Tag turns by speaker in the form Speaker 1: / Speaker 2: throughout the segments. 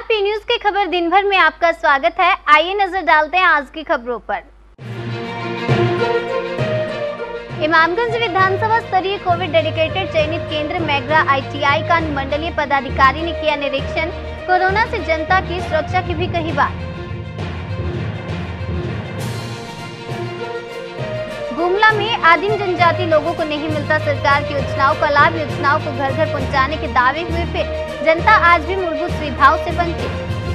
Speaker 1: P news की खबर दिन भर में आपका स्वागत है। आइए नजर डालते हैं आज की खबरों पर। इमामगंज विधानसभा स्तरीय कोविड डेडिकेटेड चयनित केंद्र मैगरा ITI का अनुमंडलीय पदाधिकारी ने किया निरीक्षण। कोरोना से जनता की सुरक्षा की भी कही बात। गुमला में आदिम जनजाति लोगों को नहीं मिलता सरकार की योजनाओं का लाभ। योजनाओं को घर घर पहुंचाने के दावे हुए फिर जनता आज भी मूलभूत सुविधाओं से वंचित।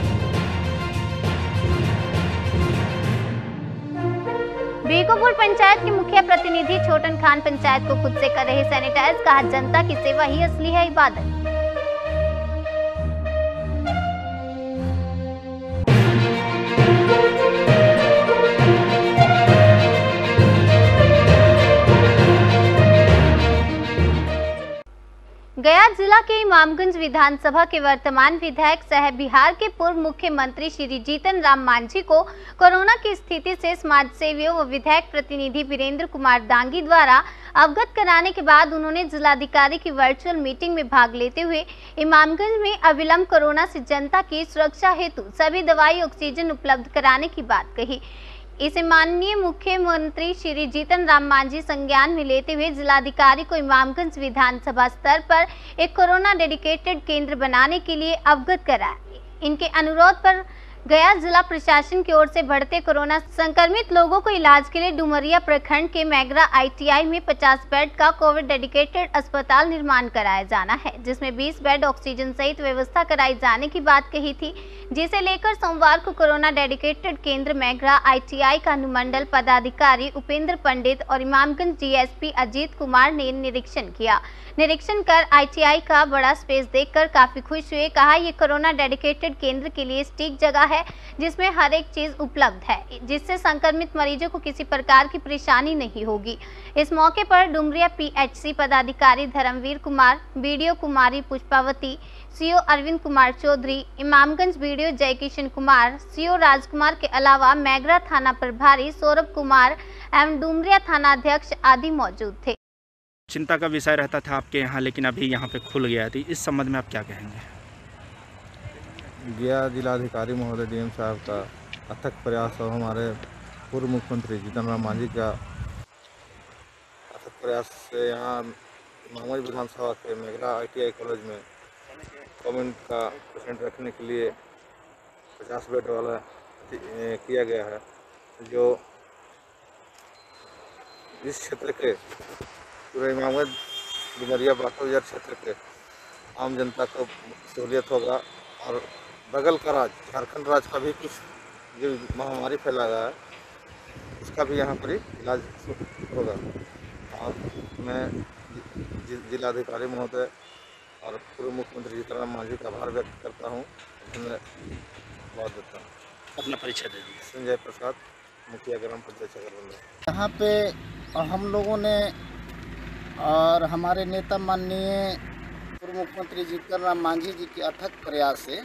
Speaker 1: बेगोपुर पंचायत के मुखिया प्रतिनिधि छोटन खान पंचायत को खुद से कर रहे सैनिटाइज। कहा जनता की सेवा ही असली है इबादत। गया जिला के इमामगंज विधानसभा के वर्तमान विधायक सह बिहार के पूर्व मुख्यमंत्री श्री जीतन राम मांझी को कोरोना की स्थिति से समाज सेवियों व विधायक प्रतिनिधि वीरेंद्र कुमार दांगी द्वारा अवगत कराने के बाद उन्होंने जिलाधिकारी की वर्चुअल मीटिंग में भाग लेते हुए इमामगंज में अविलंब कोरोना से जनता की सुरक्षा हेतु सभी दवाई ऑक्सीजन उपलब्ध कराने की बात कही। इसे माननीय मुख्यमंत्री श्री जीतन राम मांझी संज्ञान में लेते हुए जिलाधिकारी को इमामगंज विधानसभा स्तर पर एक कोरोना डेडिकेटेड केंद्र बनाने के लिए अवगत कराया। इनके अनुरोध पर गया जिला प्रशासन की ओर से बढ़ते कोरोना संक्रमित लोगों को इलाज के लिए डुमरिया प्रखंड के मैगरा ITI में 50 बेड का कोविड डेडिकेटेड अस्पताल निर्माण कराया जाना है, जिसमें 20 बेड ऑक्सीजन सहित व्यवस्था कराई जाने की बात कही थी, जिसे लेकर सोमवार को कोरोना डेडिकेटेड केंद्र मैगरा ITI का अनुमंडल पदाधिकारी उपेंद्र पंडित और इमामगंज DSP अजीत कुमार ने निरीक्षण किया। निरीक्षण कर ITI का बड़ा स्पेस देखकर काफी खुश हुए। कहा ये कोरोना डेडिकेटेड केंद्र के लिए सटीक जगह है जिसमें हर एक चीज उपलब्ध है, जिससे संक्रमित मरीजों को किसी प्रकार की परेशानी नहीं होगी। इस मौके पर डुमरिया PHC पदाधिकारी धर्मवीर कुमार, BDO कुमारी Pushpavati, CO Arvind Kumar Chaudhary, Imamganj BDO Jaikishan Kumar, CO राजकुमार के अलावा मैगरा थाना प्रभारी सौरभ कुमार एवं डुमरिया थाना अध्यक्ष आदि मौजूद थे।
Speaker 2: चिंता का विषय रहता था आपके यहाँ, लेकिन अभी यहाँ पे खुल गया थी, इस संबंध में आप क्या कहेंगे?
Speaker 3: गया जिलाधिकारी महोदय DM साहब का अथक प्रयास और हमारे पूर्व मुख्यमंत्री जीतन राम मांझी का अथक प्रयास से यहाँ इमामगंज विधानसभा के मैगरा ITI कॉलेज में कोविड का पेशेंट रखने के लिए 50 बेड वाला किया गया है, जो इस क्षेत्र के पूरे इमामगंज डुमरिया बाजार क्षेत्र के आम जनता को सहूलियत होगा। और बगल का राज्य झारखंड राज्य का भी कुछ जो महामारी फैला गया है उसका भी यहाँ पर इलाज होगा। और मैं जिलाधिकारी महोदय और पूर्व मुख्यमंत्री जीतन राम मांझी का आभार व्यक्त करता हूँ, धन्यवाद देता हूँ।
Speaker 2: अपना परिचय दे दीजिए।
Speaker 3: संजय प्रसाद, मुखिया ग्राम पंचायत चकरबंदा।
Speaker 4: यहाँ पे हम लोगों ने और हमारे नेता माननीय पूर्व मुख्यमंत्री जीतन राम मांझी जी के अथक प्रयास से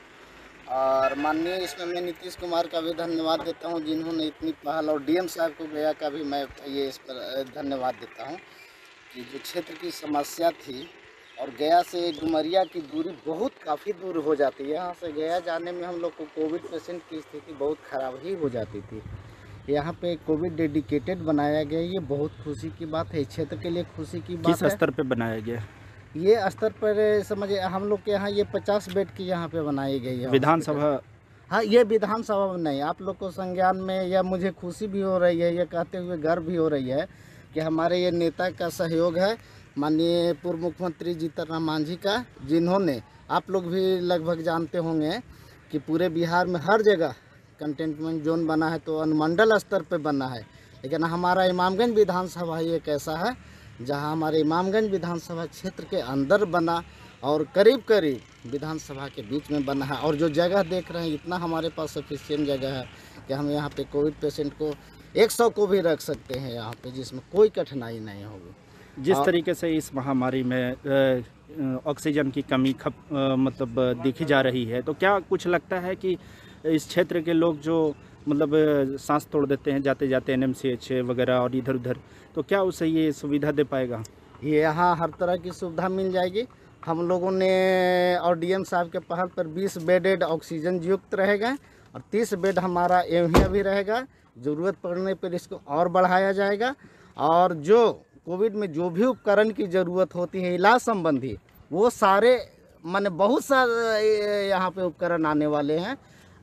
Speaker 4: और माननीय इसमें मैं नीतीश कुमार का भी धन्यवाद देता हूं, जिन्होंने इतनी पहल, और DM साहब को गया का भी मैं ये इस पर धन्यवाद देता हूं कि जो क्षेत्र की समस्या थी और गया से डुमरिया की दूरी काफ़ी दूर हो जाती है। यहाँ से गया जाने में हम लोग को कोविड पेशेंट की स्थिति बहुत ख़राब ही हो जाती थी। यहाँ पे कोविड डेडिकेटेड बनाया गया, ये बहुत खुशी की बात है, क्षेत्र के लिए खुशी की बात है।
Speaker 2: किस स्तर पे बनाया गया?
Speaker 4: ये स्तर पर समझिए हम लोग के यहाँ ये 50 बेड की यहाँ पे बनाई गई है
Speaker 2: विधानसभा।
Speaker 4: हाँ, ये विधानसभा में नहीं, आप लोग को संज्ञान में या मुझे खुशी भी हो रही है, ये कहते हुए गर्व भी हो रही है कि हमारे ये नेता का सहयोग है, माननीय पूर्व मुख्यमंत्री जीतन राम मांझी का, जिन्होंने आप लोग भी लगभग जानते होंगे कि पूरे बिहार में हर जगह कंटेनमेंट जोन बना है, तो अनुमंडल स्तर पे बना है, लेकिन हमारा इमामगंज विधानसभा ही एक ऐसा है जहां हमारे इमामगंज विधानसभा क्षेत्र के अंदर बना और करीब करीब विधानसभा के बीच में बना है। और जो जगह देख रहे हैं, इतना हमारे पास सफिशिएंट जगह है कि हम यहाँ पे कोविड पेशेंट को 100 को भी रख सकते हैं यहाँ पे, जिसमें कोई कठिनाई नहीं होगी।
Speaker 2: जिस तरीके से इस महामारी में ऑक्सीजन की कमी मतलब दिखी जा रही है, तो क्या कुछ लगता है कि इस क्षेत्र के लोग जो मतलब सांस तोड़ देते हैं जाते जाते NMCH वगैरह और इधर उधर, तो क्या उसे ये सुविधा दे पाएगा?
Speaker 4: ये यहाँ हर तरह की सुविधा मिल जाएगी हम लोगों ने और डीएम साहब के पहल पर 20 बेडेड ऑक्सीजन युक्त रहेगा और 30 बेड हमारा एवं भी रहेगा। ज़रूरत पड़ने पर इसको और बढ़ाया जाएगा और जो कोविड में जो भी उपकरण की ज़रूरत होती है इलाज संबंधी, वो सारे माने बहुत सारे यहाँ पे उपकरण आने वाले हैं।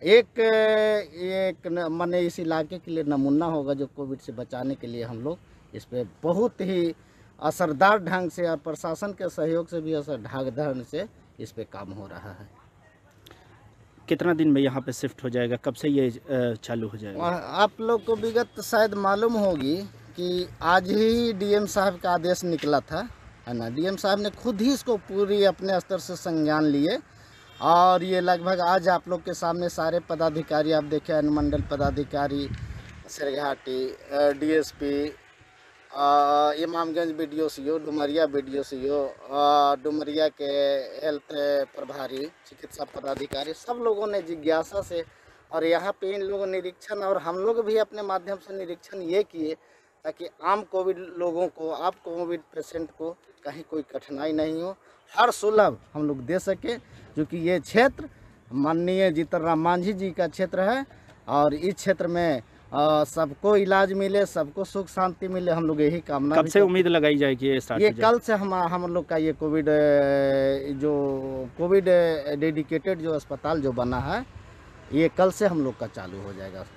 Speaker 4: एक माने इस इलाके के लिए नमूना होगा जो कोविड से बचाने के लिए हम लोग इस पर बहुत ही असरदार ढंग से और प्रशासन के सहयोग से भी असरदार ढंग से इस पे काम हो रहा है।
Speaker 2: कितना दिन में यहाँ पे शिफ्ट हो जाएगा, कब से ये चालू हो जाएगा?
Speaker 4: आप लोग को विगत शायद मालूम होगी कि आज ही डीएम साहब का आदेश निकला था, है ना। डीएम साहब ने खुद ही इसको पूरी अपने स्तर से संज्ञान लिए और ये लगभग आज आप लोग के सामने सारे पदाधिकारी आप देखें, अनुमंडल पदाधिकारी, Sherghati DSP, Imamganj BDO/CO, Dumaria BDO/CO, Dumaria के हेल्थ प्रभारी, चिकित्सा पदाधिकारी, सब लोगों ने जिज्ञासा से और यहाँ पे इन लोगों निरीक्षण और हम लोग भी अपने माध्यम से निरीक्षण ये किए ताकि आम कोविड लोगों को, आप कोविड पेशेंट को कहीं कोई कठिनाई नहीं हो, हर सुलभ हम लोग दे सके। क्योंकि ये क्षेत्र माननीय जीतन राम मांझी जी का क्षेत्र है और इस क्षेत्र में सबको इलाज मिले, सबको सुख शांति मिले, हम लोग यही कामना।
Speaker 2: कब से उम्मीद लगाई जाएगी ये स्टार्ट?
Speaker 4: ये कल से हम लोग का ये कोविड डेडिकेटेड जो अस्पताल जो बना है, ये कल से हम लोग का चालू हो जाएगा।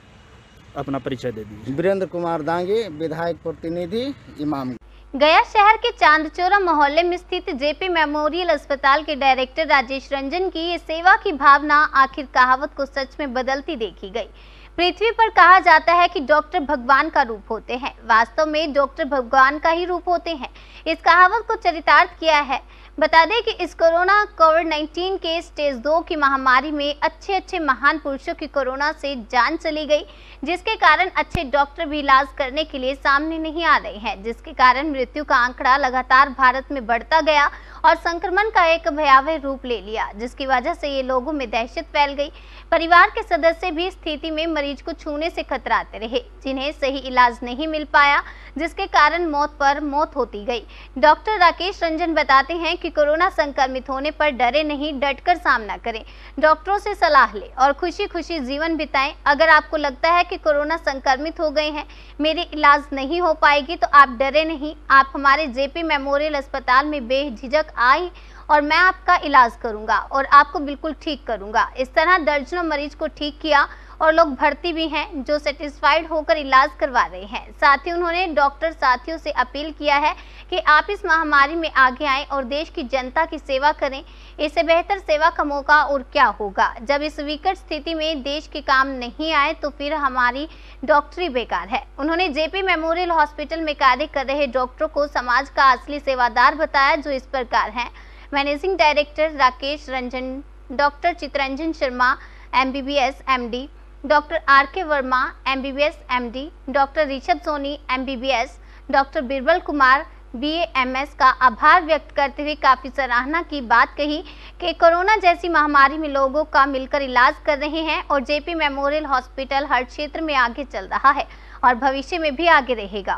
Speaker 2: अपना परिचय दे दीजिए।
Speaker 4: वीरेंद्र कुमार दांगी, विधायक प्रतिनिधि, इमाम।
Speaker 1: गया शहर के चांदचोरा मोहल्ले में स्थित जेपी मेमोरियल अस्पताल के डायरेक्टर राजेश रंजन की ये सेवा की भावना आखिर कहावत को सच में बदलती देखी गई। पृथ्वी पर कहा जाता है कि डॉक्टर भगवान का रूप होते हैं, वास्तव में डॉक्टर भगवान का ही रूप होते हैं। इस कहावत को चरितार्थ किया है। बता दें कि इस कोविड-19 के स्टेज 2 की महामारी में अच्छे महान पुरुषों की कोरोना से जान चली गई, जिसके कारण अच्छे डॉक्टर भी इलाज करने के लिए सामने नहीं आ रहे हैं, जिसके कारण मृत्यु का आंकड़ा लगातार भारत में बढ़ता गया और संक्रमण का एक भयावह रूप ले लिया, जिसकी वजह से ये लोगों में दहशत फैल गई। परिवार के सदस्य भी स्थिति में मरीज को छूने से कतराते रहे, जिन्हें सही इलाज नहीं मिल पाया, जिसके कारण मौत पर मौत होती गई। डॉक्टर राकेश रंजन बताते हैं कि कोरोना संक्रमित होने पर डरे नहीं, डटकर सामना करें, डॉक्टरों से सलाह लें और खुशी खुशी जीवन बिताएं। अगर आपको लगता है कि कोरोना संक्रमित हो गए हैं, मेरी इलाज नहीं हो पाएगी, तो आप डरे नहीं। आप हमारे जेपी मेमोरियल अस्पताल में बेझिझक आए और मैं आपका इलाज करूंगा और आपको बिल्कुल ठीक करूंगा। इस तरह दर्जनों मरीज को ठीक किया और लोग भर्ती भी हैं जो सेटिस्फाइड होकर इलाज करवा रहे हैं। साथ ही उन्होंने डॉक्टर साथियों से अपील किया है कि आप इस महामारी में आगे आएं और देश की जनता की सेवा करें। इससे बेहतर सेवा का मौका और क्या होगा। जब इस विकट स्थिति में देश के काम नहीं आए तो फिर हमारी डॉक्टरी बेकार है। उन्होंने जेपी मेमोरियल हॉस्पिटल में कार्य कर रहे डॉक्टरों को समाज का असली सेवादार बताया, जो इस प्रकार हैं। Managing director Rakesh Ranjan, doctor Chitranjan Sharma MBBS MD, doctor RK Verma MBBS MD, doctor Rishabh Soni MBBS, doctor Birbal Kumar BA MS का आभार व्यक्त करते हुए काफ़ी सराहना की बात कही कि कोरोना जैसी महामारी में लोगों का मिलकर इलाज कर रहे हैं और जेपी मेमोरियल हॉस्पिटल हर क्षेत्र में आगे चल रहा है और भविष्य में भी आगे रहेगा।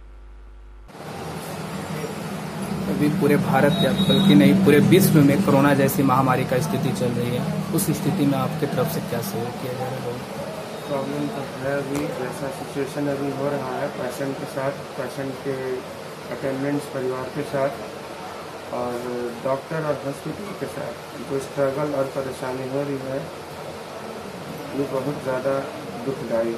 Speaker 5: अभी पूरे भारत या बल्कि नहीं पूरे विश्व में कोरोना जैसी महामारी का स्थिति चल रही है, उस स्थिति में आपके तरफ से क्या सहयोग किया जा रहा है?
Speaker 6: प्रॉब्लम तो है, अभी जैसा सिचुएशन अभी हो रहा है पेशेंट के साथ, पेशेंट के अटेंडेंट्स परिवार के साथ और डॉक्टर और हॉस्पिटल के साथ जो स्ट्रगल और परेशानी हो रही है ये बहुत ज़्यादा दुखदायी।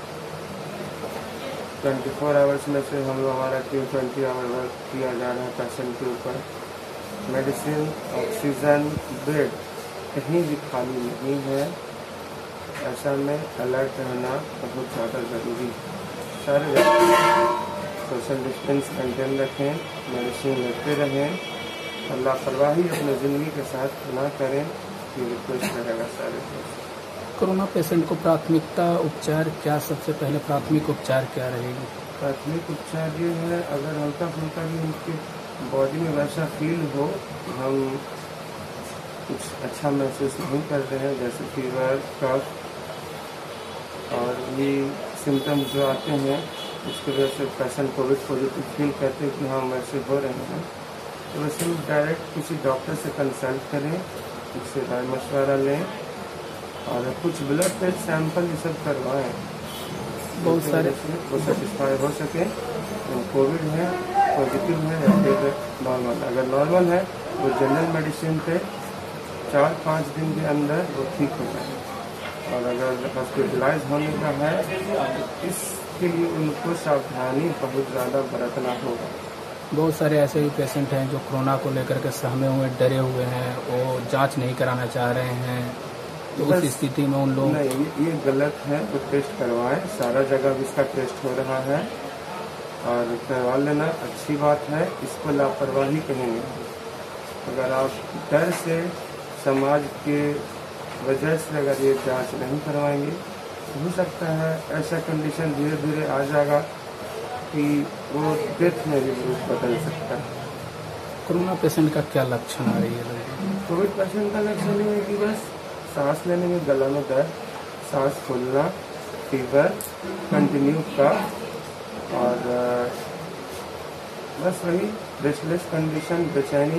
Speaker 6: 24 आवर्स में से हम लोग हमारा 20 आवर वर्क किया जा रहा है पेशेंट के ऊपर। मेडिसिन, ऑक्सीजन, बेड कहीं भी खाली नहीं है। ऐसा में अलर्ट रहना बहुत ज़्यादा ज़रूरी है। सारे सोशल डिस्टेंस मेंटेन रखें, मेडिसिन लेते रहें और लापरवाही अपनी ज़िंदगी के साथ ना करें, ये रिक्वेस्ट रहेगा सारे दोस्त।
Speaker 5: कोरोना पेशेंट को प्राथमिकता उपचार क्या, सबसे पहले प्राथमिक उपचार क्या रहेगी?
Speaker 6: प्राथमिक उपचार ये है, अगर हल्का फुल्का भी उनके बॉडी में वैसा फील हो, हम कुछ अच्छा महसूस नहीं करते हैं जैसे फीवर, कफ और ये सिम्टम्स जो आते हैं उसकी वजह से पेशेंट कोविड पॉजिटिव फील करते हैं कि हम वैसे हो रहे हैं, तो वैसे डायरेक्ट किसी डॉक्टर से कंसल्ट करें, उससे राय मशवरा लें और कुछ ब्लड टेस्ट सैंपल ये सब करवाएं,
Speaker 5: बहुत सारे
Speaker 6: वो सेटिस्फाई हो सके कोविड है, पॉजिटिव है या फिर नॉर्मल। अगर नॉर्मल है वो जनरल मेडिसिन पे 4-5 दिन के अंदर वो ठीक हो जाए, और अगर हॉस्पिटलाइज होने का है तो इसके लिए उनको सावधानी बहुत ज़्यादा बरतना होगा।
Speaker 5: बहुत सारे ऐसे भी पेशेंट हैं जो कोरोना को लेकर के सहमे हुए, डरे हुए हैं, वो जांच नहीं कराना चाह रहे हैं, तो उस स्थिति में उन लोग
Speaker 6: नहीं, ये गलत है, वो टेस्ट करवाएं। सारा जगह भी इसका टेस्ट हो रहा है और करवा लेना अच्छी बात है, इसको लापरवाही कहेंगे। अगर आप डर से समाज के वजह से अगर ये जांच नहीं करवाएंगे तो हो सकता है ऐसा कंडीशन धीरे धीरे आ जाएगा कि वो डेथ में भी रूप बदल सकता है।
Speaker 5: कोरोना पेशेंट का क्या लक्षण आ रही है?
Speaker 6: कोविड पेशेंट का लक्षण ये है कि बस सांस लेने में गला में दर्द, सांस फूलना, फीवर कंटिन्यू का, और बस वही रेस्टलेस कंडीशन, बेचैनी।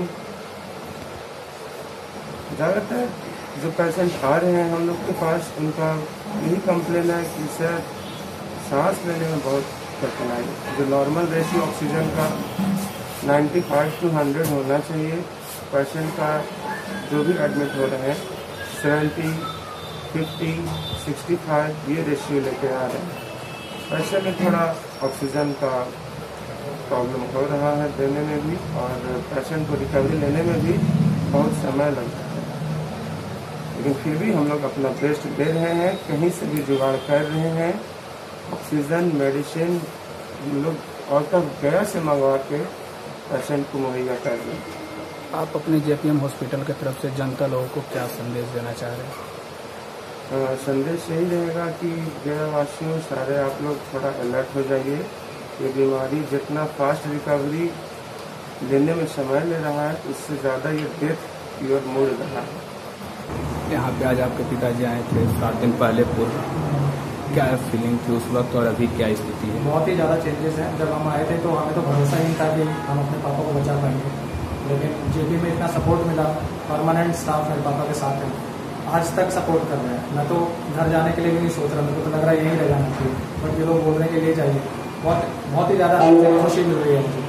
Speaker 6: ज़्यादातर जो पेशेंट आ रहे हैं हम लोग के पास, उनका यही कंप्लेन है कि सर सांस लेने में बहुत कठिनाई। जो नॉर्मल रेशियो ऑक्सीजन का 95 to 100 होना चाहिए, पेशेंट का जो भी एडमिट हो रहे हैं 70, 50, 65 ये रेशियो लेके आ रहे हैं। ऐसे में थोड़ा ऑक्सीजन का प्रॉब्लम हो रहा है देने में भी, और पेशेंट को रिकवरी लेने में भी बहुत समय लगता है, लेकिन फिर भी हम लोग अपना बेस्ट दे रहे हैं, कहीं से भी जुगाड़ कर रहे हैं। ऑक्सीजन मेडिसिन हम लोग आउट ऑफ गया से मंगवा के पेशेंट को मुहैया कर रहे हैं।
Speaker 5: आप अपने जेपीएम हॉस्पिटल की तरफ से जनता लोगों को क्या संदेश देना चाह रहे हैं?
Speaker 6: संदेश यही रहेगा कि गैरवासियों सारे आप लोग थोड़ा अलर्ट हो जाइए। ये बीमारी जितना फास्ट रिकवरी लेने में समय ले रहा है, उससे ज़्यादा ये डेथ की ओर मुड़ रहा है।
Speaker 5: यहाँ पे आज आपके पिताजी आए थे 7 दिन पहले पूर्व, क्या फीलिंग थी उस वक्त और अभी क्या स्थिति है?
Speaker 7: बहुत ही ज़्यादा चेंजेस हैं। जब हम आए थे तो हमें तो भरोसा ही नहीं था कि हम अपने पापा को बचा पाएंगे, लेकिन जेपी में इतना सपोर्ट मिला, परमानेंट स्टाफ मेरे पापा के साथ है, आज तक सपोर्ट कर रहे हैं। मैं तो घर जाने के लिए भी नहीं सोच रहा, मेरे को तो लग रहा है यहीं रह जाना चाहिए, बट ये लोग बोल रहे हैं कि ले जाइए। बहुत ही ज़्यादा खुशी मिल रही है।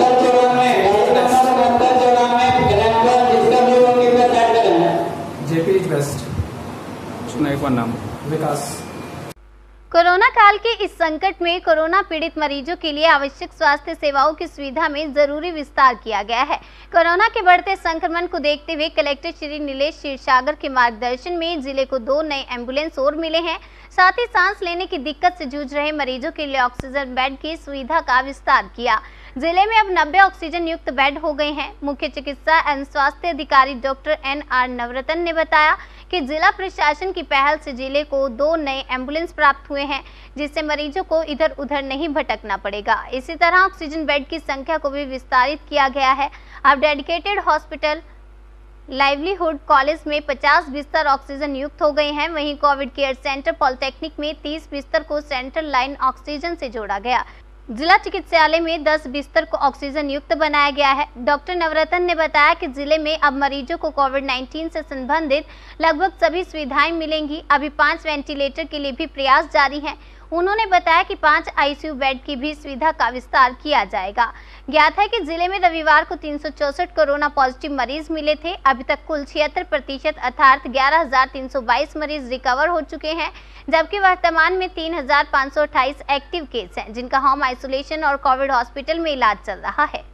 Speaker 7: JP is best.
Speaker 5: एक बार नाम
Speaker 7: विकास।
Speaker 1: कोरोना काल के इस संकट में कोरोना पीड़ित मरीजों के लिए आवश्यक स्वास्थ्य सेवाओं की सुविधा में जरूरी विस्तार किया गया है। कोरोना के बढ़ते संक्रमण को देखते हुए कलेक्टर श्री नीलेश क्षीरसागर के मार्गदर्शन में जिले को 2 नए एम्बुलेंस और मिले हैं। साथ ही सांस लेने की दिक्कत से जूझ रहे मरीजों के लिए ऑक्सीजन बेड की सुविधा का विस्तार किया। जिले में अब 90 ऑक्सीजन युक्त बेड हो गए हैं। मुख्य चिकित्सा एवं स्वास्थ्य अधिकारी डॉक्टर NR नवरत्न ने बताया कि जिला प्रशासन की पहल से जिले को 2 नए एम्बुलेंस प्राप्त हुए हैं, जिससे मरीजों को इधर उधर नहीं भटकना पड़ेगा। इसी तरह ऑक्सीजन बेड की संख्या को भी विस्तारित किया गया है। अब डेडिकेटेड हॉस्पिटल लाइवलीहुड कॉलेज में 50 बिस्तर ऑक्सीजन युक्त हो गए हैं। वहीं कोविड केयर सेंटर पॉलिटेक्निक में 30 बिस्तर को सेंट्रल लाइन ऑक्सीजन से जोड़ा गया। जिला चिकित्सालय में 10 बिस्तर को ऑक्सीजन युक्त बनाया गया है। डॉक्टर नवरत्न ने बताया कि जिले में अब मरीजों को कोविड-19 से संबंधित लगभग सभी सुविधाएं मिलेंगी। अभी 5 वेंटिलेटर के लिए भी प्रयास जारी हैं। उन्होंने बताया कि 5 ICU बेड की भी सुविधा का विस्तार किया जाएगा। ज्ञात है कि जिले में रविवार को 364 कोरोना पॉजिटिव मरीज मिले थे। अभी तक कुल 76% अर्थात 11,322 मरीज रिकवर हो चुके हैं, जबकि वर्तमान में 3,528 एक्टिव केस हैं, जिनका होम आइसोलेशन और कोविड हॉस्पिटल में इलाज चल रहा है।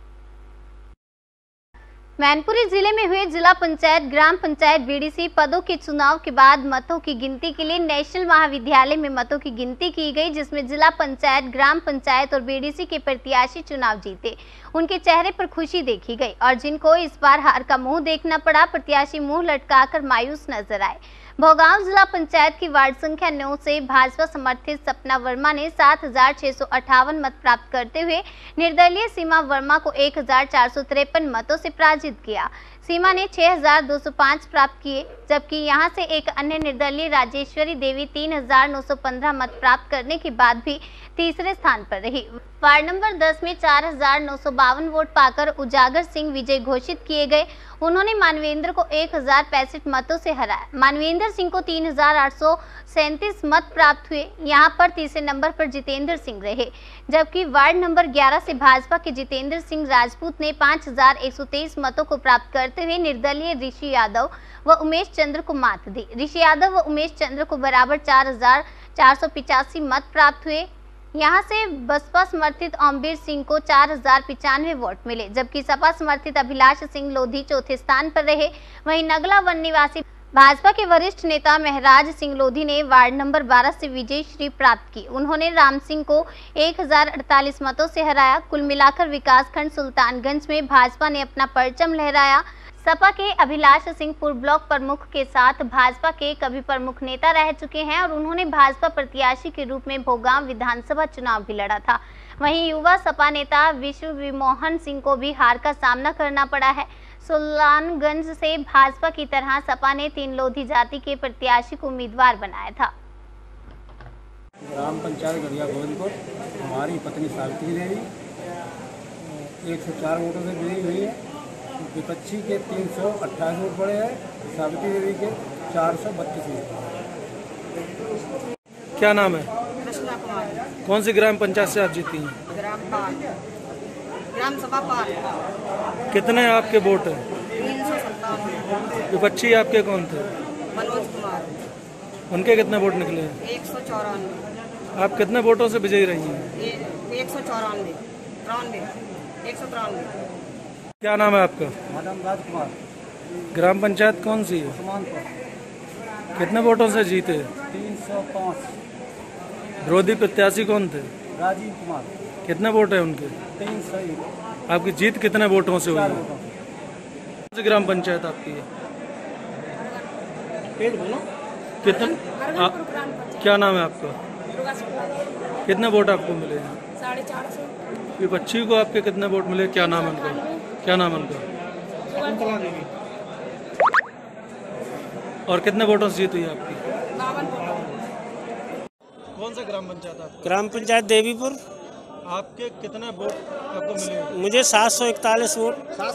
Speaker 1: मैनपुरी जिले में हुए जिला पंचायत ग्राम पंचायत BDC पदों के चुनाव के बाद मतों की गिनती के लिए नेशनल महाविद्यालय में मतों की गिनती की गई, जिसमें जिला पंचायत, ग्राम पंचायत और BDC के प्रत्याशी चुनाव जीते। उनके चेहरे पर खुशी देखी गई और जिनको इस बार हार का मुंह देखना पड़ा, प्रत्याशी मुंह लटकाकर मायूस नजर आए। भोगांव जिला पंचायत की वार्ड संख्या 9 से भाजपा समर्थित सपना वर्मा ने 7,658 मत प्राप्त करते हुए निर्दलीय सीमा वर्मा को 1,453 मतों से पराजित किया। सीमा ने 6,205 प्राप्त किए। जबकि यहां से एक अन्य निर्दलीय राजेश्वरी देवी 3915 मत प्राप्त करने के बाद भी तीसरे स्थान पर रही। वार्ड नंबर 10 में 4952 वोट पाकर उजागर सिंह विजय घोषित किए गए। उन्होंने मानवेंद्र को 1065 मतों से हराया। मानवेंद्र सिंह को 3837 मत प्राप्त हुए। यहां पर तीसरे नंबर पर जितेंद्र सिंह रहे, जबकि वार्ड नंबर 11 से भाजपा के जितेंद्र सिंह राजपूत ने 5123 मतों को प्राप्त करते हुए निर्दलीय ऋषि यादव व उमेश चंद्र को मात दी। ऋषि यादव व उमेश चंद्र को बराबर 4485 मत प्राप्त हुए। यहां से बसपा समर्थित ओमवीर सिंह को 4095 वोट मिले, जबकि सपा समर्थित अभिलाष सिंह लोधी चौथे स्थान पर रहे। वहीं नगला वन निवासी भाजपा के वरिष्ठ नेता महराज सिंह लोधी ने वार्ड नंबर 12 से विजय श्री प्राप्त की। उन्होंने राम सिंह को 1048 मतों से हराया। कुल मिलाकर विकासखंड सुल्तानगंज में भाजपा ने अपना परचम लहराया। सपा के अभिलाष सिंह पूर्व ब्लॉक प्रमुख के साथ भाजपा के कभी प्रमुख नेता रह चुके हैं और उन्होंने भाजपा प्रत्याशी के रूप में भोगांव विधानसभा चुनाव भी लड़ा था। वहीं युवा सपा नेता विश्व विमोहन सिंह को भी हार का सामना करना पड़ा है। सुल्तानगंज से भाजपा की तरह सपा ने 3 लोधी जाति के प्रत्याशी को उम्मीदवार बनाया था।
Speaker 8: ग्राम पंचायत गढ़िया गोविंदपुर, हमारी पत्नी सावित्री देवी 104 वोटों से विजयी हुई है। विपक्षी के 328 वोट पड़े हैं, सावित्री देवी के 432 वोट।
Speaker 9: क्या नाम है?
Speaker 10: कृष्णा कुमार।
Speaker 9: कौन सी ग्राम पंचायत से आप जीती हैं?
Speaker 10: ग्राम सभा पार।
Speaker 9: कितने आपके वोट हैं?
Speaker 10: 357।
Speaker 9: विपक्षी आपके कौन थे?
Speaker 10: मनोज कुमार।
Speaker 9: उनके कितने वोट निकले हैं?
Speaker 10: 194।
Speaker 9: आप कितने वोटों से विजयी रही हैं?
Speaker 10: 193।
Speaker 9: क्या नाम है आपका?
Speaker 8: मैडम राजकुमार।
Speaker 9: ग्राम पंचायत कौन सी है?
Speaker 8: उस्मानपुर।
Speaker 9: कितने वोटों से जीते?
Speaker 8: 305।
Speaker 9: विरोधी प्रत्याशी कौन थे?
Speaker 8: राजीव कुमार।
Speaker 9: कितने वोट है उनके?
Speaker 8: 301।
Speaker 9: आपकी जीत कितने वोटों से हुई है? कौन सी ग्राम पंचायत आपकी है? कितना? क्या नाम है आपका? कितने वोट आपको मिले हैं?
Speaker 10: 450।
Speaker 9: विपक्षी को आपके कितने वोट मिले? क्या नाम है उनका? क्या नाम है उनका? और कितने वोटों से जीत हुई आपकी? कौन सा ग्राम पंचायत आपका?
Speaker 11: ग्राम पंचायत देवीपुर।
Speaker 9: आपके कितने वोट आपको मिले?
Speaker 11: मुझे 741 वोट।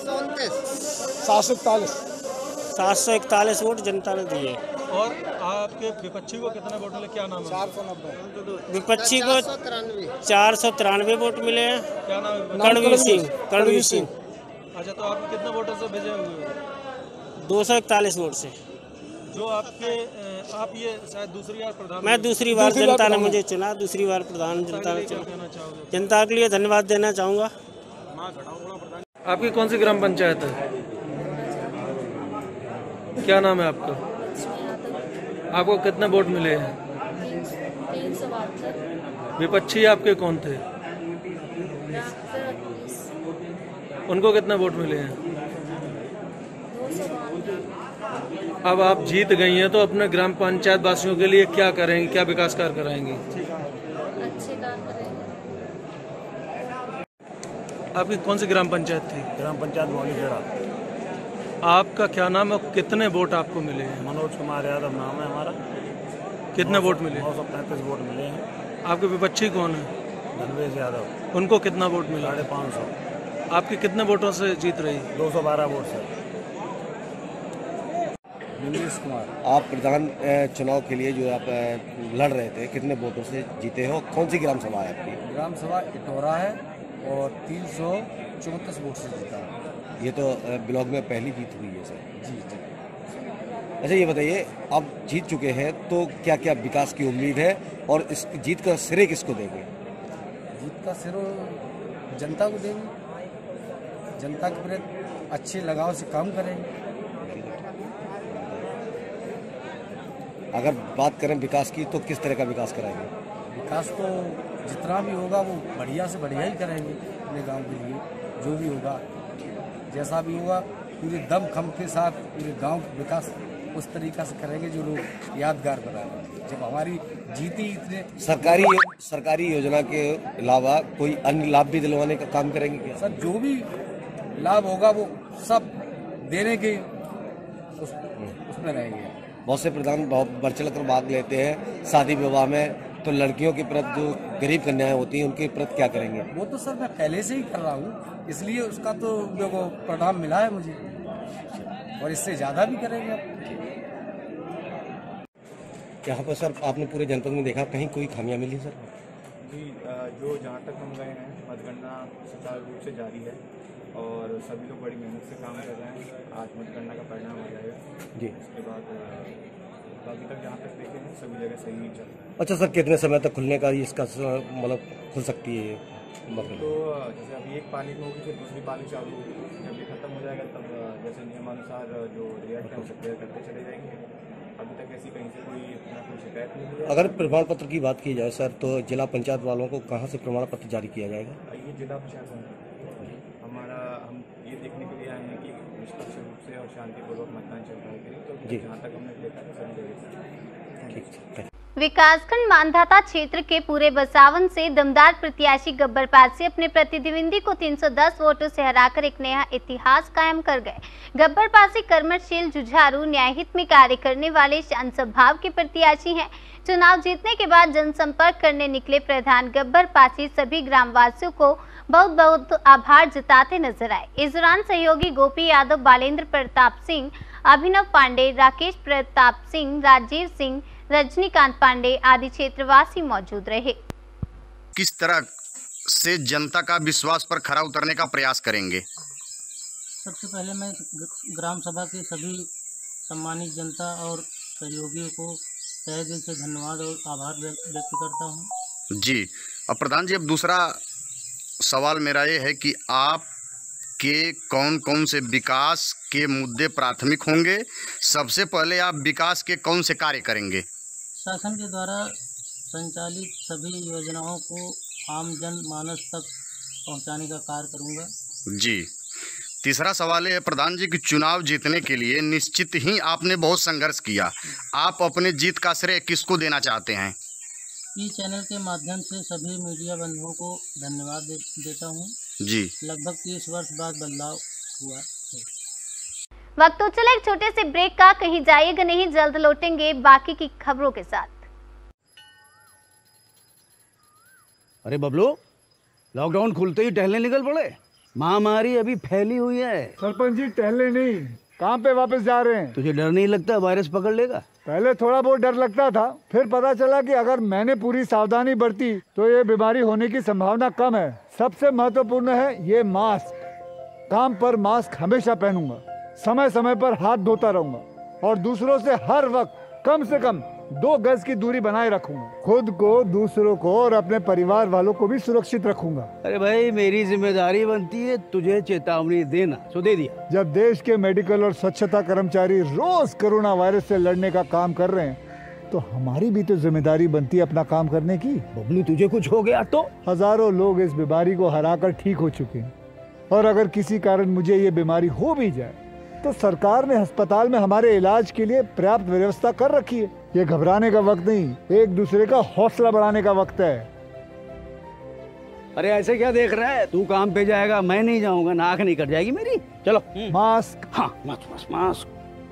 Speaker 11: 741 वोट जनता ने दिए।
Speaker 9: और आपके विपक्षी को कितने वोट मिले? क्या नाम है?
Speaker 8: 490।
Speaker 11: विपक्षी को 493 वोट मिले हैं।
Speaker 9: क्या नाम है?
Speaker 11: करणवीर सिंह।
Speaker 9: अच्छा, तो आप कितने वोटों से विजय हुए?
Speaker 11: 241 वोट से।
Speaker 9: जो आपके आप ये शायद दूसरी बार प्रधान?
Speaker 11: मैं दूसरी बार जनता ने मुझे चुना, दूसरी बार प्रधान जनता ने चुना। जनता के लिए धन्यवाद देना चाहूँगा।
Speaker 9: आपकी कौन सी ग्राम पंचायत है? क्या नाम है आपका? आपको कितने वोट मिले हैं?
Speaker 10: 372।
Speaker 9: विपक्षी आपके कौन थे? उनको कितने वोट मिले हैं?
Speaker 10: 292।
Speaker 9: अब आप जीत गई हैं तो अपने ग्राम पंचायत वासियों के लिए क्या करेंगे? क्या विकास कार्य कराएंगे?
Speaker 10: अच्छे काम करेंगे।
Speaker 9: आपकी कौन सी ग्राम पंचायत थी?
Speaker 8: ग्राम पंचायत मौलीखेड़ा।
Speaker 9: आपका क्या नाम है? कितने वोट आपको मिले हैं?
Speaker 8: मनोज कुमार यादव नाम है हमारा।
Speaker 9: कितने वोट मिले?
Speaker 8: 935 वोट मिले हैं।
Speaker 9: आपके विपक्षी कौन है?
Speaker 8: धनवेश यादव।
Speaker 9: उनको कितना वोट मिला?
Speaker 8: 550।
Speaker 9: आपकी कितने वोटों से जीत रही?
Speaker 8: 212 वोट से। नीतीश कुमार।
Speaker 12: आप प्रधान चुनाव के लिए जो आप लड़ रहे थे, कितने वोटों से जीते हो? कौन सी ग्राम सभा है आपकी?
Speaker 8: ग्राम सभा इटोरा है और 334 वोट से जीता है।
Speaker 12: ये तो ब्लॉक में पहली जीत हुई है सर।
Speaker 8: जी।
Speaker 12: अच्छा, ये बताइए, आप जीत चुके हैं तो क्या क्या विकास की उम्मीद है और इस जीत का श्रेय किसको देंगे?
Speaker 8: जीत का श्रेय जनता को देंगे। जनता के प्रति अच्छे लगाव से काम करेंगे।
Speaker 12: अगर बात करें विकास की तो किस तरह का विकास कराएंगे?
Speaker 8: विकास तो जितना भी होगा वो बढ़िया से बढ़िया ही करेंगे अपने गांव के लिए। जो भी होगा, जैसा भी होगा, पूरे दम खम के साथ पूरे गांव का विकास उस तरीका से करेंगे जो लोग यादगार बनाएंगे। जब हमारी जीती इतने
Speaker 12: सरकारी योजना के अलावा कोई अन्य लाभ भी दिलवाने का काम करेंगे क्या?
Speaker 8: सर, जो भी लाभ होगा वो सब देने के उसमें में रहेंगे।
Speaker 12: बहुत से प्रधान बढ़ चढ़ कर भाग लेते हैं शादी विवाह में, तो लड़कियों की प्रति जो गरीब कन्याएं होती हैं उनकी प्रति क्या करेंगे?
Speaker 8: वो तो सर मैं पहले से ही कर रहा हूँ, इसलिए उसका तो देखो प्रणाम मिला है मुझे, और इससे ज़्यादा भी करेंगे।
Speaker 12: यहाँ पर सर आपने पूरे जनपद में देखा, कहीं कोई खामियां मिली सर?
Speaker 13: जी, जो जहाँ तक हम गए हैं मतगणना सुचारू रूप से जारी है और सभी लोग बड़ी मेहनत से काम कर रहे हैं। आज मतगणना का परिणाम आ जाएगा जी, उसके बाद अभी तक जहाँ तक देखे हैं सभी जगह सही चल रहा है।
Speaker 12: अच्छा सर, कितने समय तक खुलने का इसका मतलब खुल सकती है ये?
Speaker 13: तो जैसे अभी एक पाली में होगी, फिर दूसरी पाली चालू होगी, जब ये खत्म हो जाएगा तब जैसे नियमानुसार जो रिएक्ट है उसे क्लियर करते चले जाएंगे। अभी तक ऐसी कहीं से कोई शिकायत नहीं हुई है।
Speaker 12: अगर प्रमाण पत्र की बात की जाए सर, तो जिला पंचायत वालों को कहाँ से प्रमाण पत्र जारी किया जाएगा?
Speaker 13: ये जिला प्रशासन हमारा, हम ये देखने के लिए आए हैं कि निष्पक्ष रूप से और शांतिपूर्वक मतदान चल रहा है, तो जहाँ तक हमने देखा है सभी जगह।
Speaker 1: विकासखंड मानधाता क्षेत्र के पूरे बसावन से दमदार प्रत्याशी गब्बर पासी अपने प्रतिद्वंदी को 310 वोटों से हराकर एक नया इतिहास कायम कर गए। गब्बर पासी कर्मशील, जुझारू, न्यायहित में कार्य करने वाले शांत स्वभाव के प्रत्याशी हैं। चुनाव जीतने के बाद जनसंपर्क करने निकले प्रधान गब्बर पासी सभी ग्रामवासियों को बहुत बहुत आभार जताते नजर आए। इस दौरान सहयोगी गोपी यादव, बालेंद्र प्रताप सिंह, अभिनव पांडे, राकेश प्रताप सिंह, राजीव सिंह, रजनीकांत पांडे आदि क्षेत्रवासी मौजूद रहे।
Speaker 14: किस तरह से जनता का विश्वास पर खरा उतरने का प्रयास करेंगे?
Speaker 15: सबसे पहले मैं ग्राम सभा के सभी सम्मानित जनता और सहयोगियों को तहे दिल से धन्यवाद और आभार व्यक्त करता हूं।
Speaker 14: जी, अब प्रधान जी, अब दूसरा सवाल मेरा ये है कि आप के कौन कौन से विकास के मुद्दे प्राथमिक होंगे? सबसे पहले आप विकास के कौन से कार्य करेंगे?
Speaker 15: शासन के द्वारा संचालित सभी योजनाओं को आम जन मानस तक पहुंचाने का कार्य करूंगा।
Speaker 14: जी, तीसरा सवाल है प्रधान जी कि चुनाव जीतने के लिए निश्चित ही आपने बहुत संघर्ष किया, आप अपने जीत का श्रेय किसको देना चाहते हैं?
Speaker 15: ई चैनल के माध्यम से सभी मीडिया बंधुओं को धन्यवाद देता हूं।
Speaker 14: जी,
Speaker 15: लगभग 30 वर्ष बाद बदलाव हुआ है।
Speaker 1: वक्त तो चला एक छोटे से ब्रेक का, कहीं जाइएगा नहीं, जल्द लौटेंगे बाकी की खबरों के साथ।
Speaker 16: अरे बबलू, लॉकडाउन खुलते ही टहलने निकल पड़े, महामारी अभी फैली हुई है।
Speaker 17: सरपंच जी, टहलने नहीं, काम पे वापस जा रहे हैं।
Speaker 16: तुझे डर नहीं लगता वायरस पकड़ लेगा?
Speaker 17: पहले थोड़ा बहुत डर लगता था, फिर पता चला कि अगर मैंने पूरी सावधानी बरती तो ये बीमारी होने की संभावना कम है। सबसे महत्वपूर्ण है ये मास्क। काम पर मास्क हमेशा पहनूंगा, समय समय पर हाथ धोता रहूंगा और दूसरों से हर वक्त कम से कम 2 गज की दूरी बनाए रखूंगा। खुद को, दूसरों को और अपने परिवार वालों को भी सुरक्षित रखूंगा।
Speaker 16: अरे भाई, मेरी जिम्मेदारी बनती है तुझे चेतावनी देना, सो दे दिया।
Speaker 17: जब देश के मेडिकल और स्वच्छता कर्मचारी रोज कोरोना वायरस से लड़ने का काम कर रहे हैं, तो हमारी भी तो जिम्मेदारी बनती है अपना काम करने की।
Speaker 16: बबलू, तुझे कुछ हो गया तो?
Speaker 17: हजारों लोग इस बीमारी को हराकर ठीक हो चुके हैं, और अगर किसी कारण मुझे ये बीमारी हो भी जाए तो सरकार ने अस्पताल में हमारे इलाज के लिए पर्याप्त व्यवस्था कर रखी है। ये घबराने का वक्त नहीं, एक दूसरे का हौसला बढ़ाने का वक्त है।
Speaker 16: अरे ऐसे क्या देख रहा है, तू काम पे जाएगा, मैं नहीं जाऊंगा, नाक नहीं कट जाएगी मेरी। चलो
Speaker 17: मास्क।
Speaker 16: हाँ, मास्क मास्क।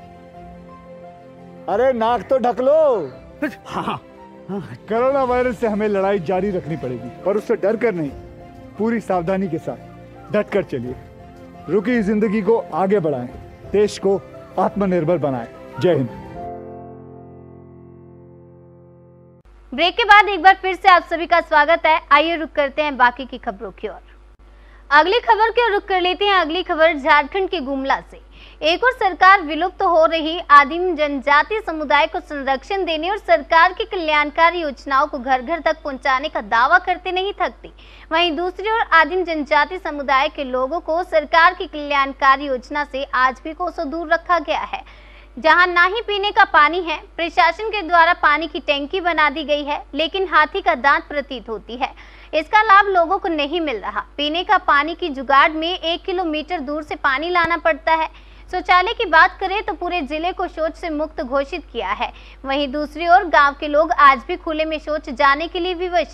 Speaker 17: अरे नाक तो ढक लो।
Speaker 16: हाँ।
Speaker 17: कोरोना वायरस से हमें लड़ाई जारी रखनी पड़ेगी, पर उससे डर कर नहीं, पूरी सावधानी के साथ डट कर चलिए। रुकी जिंदगी को आगे बढ़ाएं, देश को आत्मनिर्भर बनाएं। जय हिंद।
Speaker 1: ब्रेक के बाद एक बार फिर से आप सभी का स्वागत है। आइए रुक करते हैं बाकी की खबरों की ओर। अगली खबर की ओर रुक कर लेते हैं। अगली खबर झारखंड के गुमला से। एक और सरकार विलुप्त हो रही आदिम जनजाति समुदाय को संरक्षण देने और सरकार की कल्याणकारी योजनाओं को घर घर तक पहुंचाने का दावा करते नहीं थकती, वहीं दूसरी ओर आदिम जनजाति समुदाय के लोगों को सरकार की कल्याणकारी योजना से आज भी कोसों दूर रखा गया है। जहां ना ही पीने का पानी है, प्रशासन के द्वारा पानी की टैंकी बना दी गई है, लेकिन हाथी का दांत प्रतीत होती है। इसका लाभ लोगों को नहीं मिल रहा। पीने का पानी की जुगाड़ में 1 किलोमीटर दूर से पानी लाना पड़ता है। शौचालय की बात करें तो पूरे जिले को शौच से मुक्त घोषित किया है। वहीं दूसरी ओर गांव के लोग आज भी खुले में शौच जाने के लिए विवश हैं।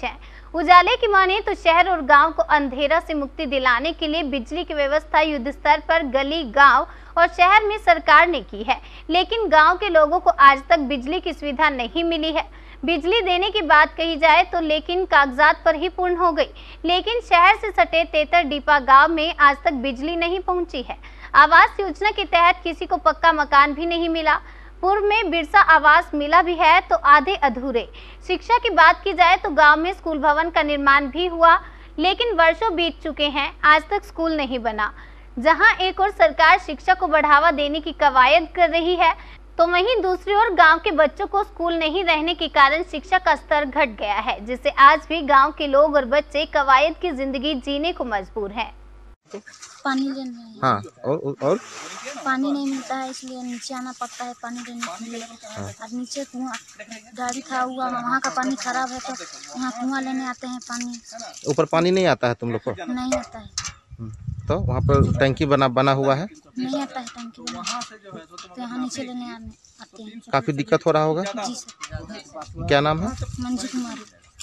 Speaker 1: उजाले की माने तो शहर और गांव को अंधेरा से मुक्ति दिलाने के लिए बिजली की व्यवस्था युद्ध स्तर पर गली, गांव और शहर में सरकार ने की है, लेकिन गांव के लोगों को आज तक बिजली की सुविधा नहीं मिली है। बिजली देने की बात कही जाए तो लेकिन कागजात पर ही पूर्ण हो गई, लेकिन शहर से सटे तेतरडीपा गांव में आज तक बिजली नहीं पहुंची है। आवास योजना के तहत किसी को पक्का मकान भी नहीं मिला। पूर्व में बिरसा आवास मिला भी है तो आधे अधूरे। शिक्षा की बात की जाए तो गांव में स्कूल भवन का निर्माण भी हुआ, लेकिन वर्षों बीत चुके हैं, आज तक स्कूल नहीं बना। जहां एक और सरकार शिक्षा को बढ़ावा देने की कवायद कर रही है, तो वहीं दूसरी ओर गांव के बच्चों को स्कूल नहीं रहने के कारण शिक्षा का स्तर घट गया है, जिससे आज भी गांव के लोग और बच्चे कवायद की जिंदगी जीने को मजबूर हैं।
Speaker 18: पानी लेने आए।
Speaker 3: हाँ, और
Speaker 18: पानी नहीं मिलता है, इसलिए नीचे आना पड़ता है पानी लेने के लिए। और नीचे कुआं गाड़ी खड़ा हुआ, वहाँ का पानी खराब है तो यहाँ कुआं लेने आते हैं पानी।
Speaker 3: ऊपर पानी नहीं आता है तुम लोग को?
Speaker 18: नहीं आता है।
Speaker 3: तो वहाँ पर टंकी बना हुआ है?
Speaker 18: नहीं आता है टंकी बना, तो यहाँ नीचे लेने आते हैं।
Speaker 3: काफी दिक्कत हो रहा होगा?
Speaker 18: जी सर।
Speaker 3: क्या नाम है?
Speaker 18: मंजू कुमारी।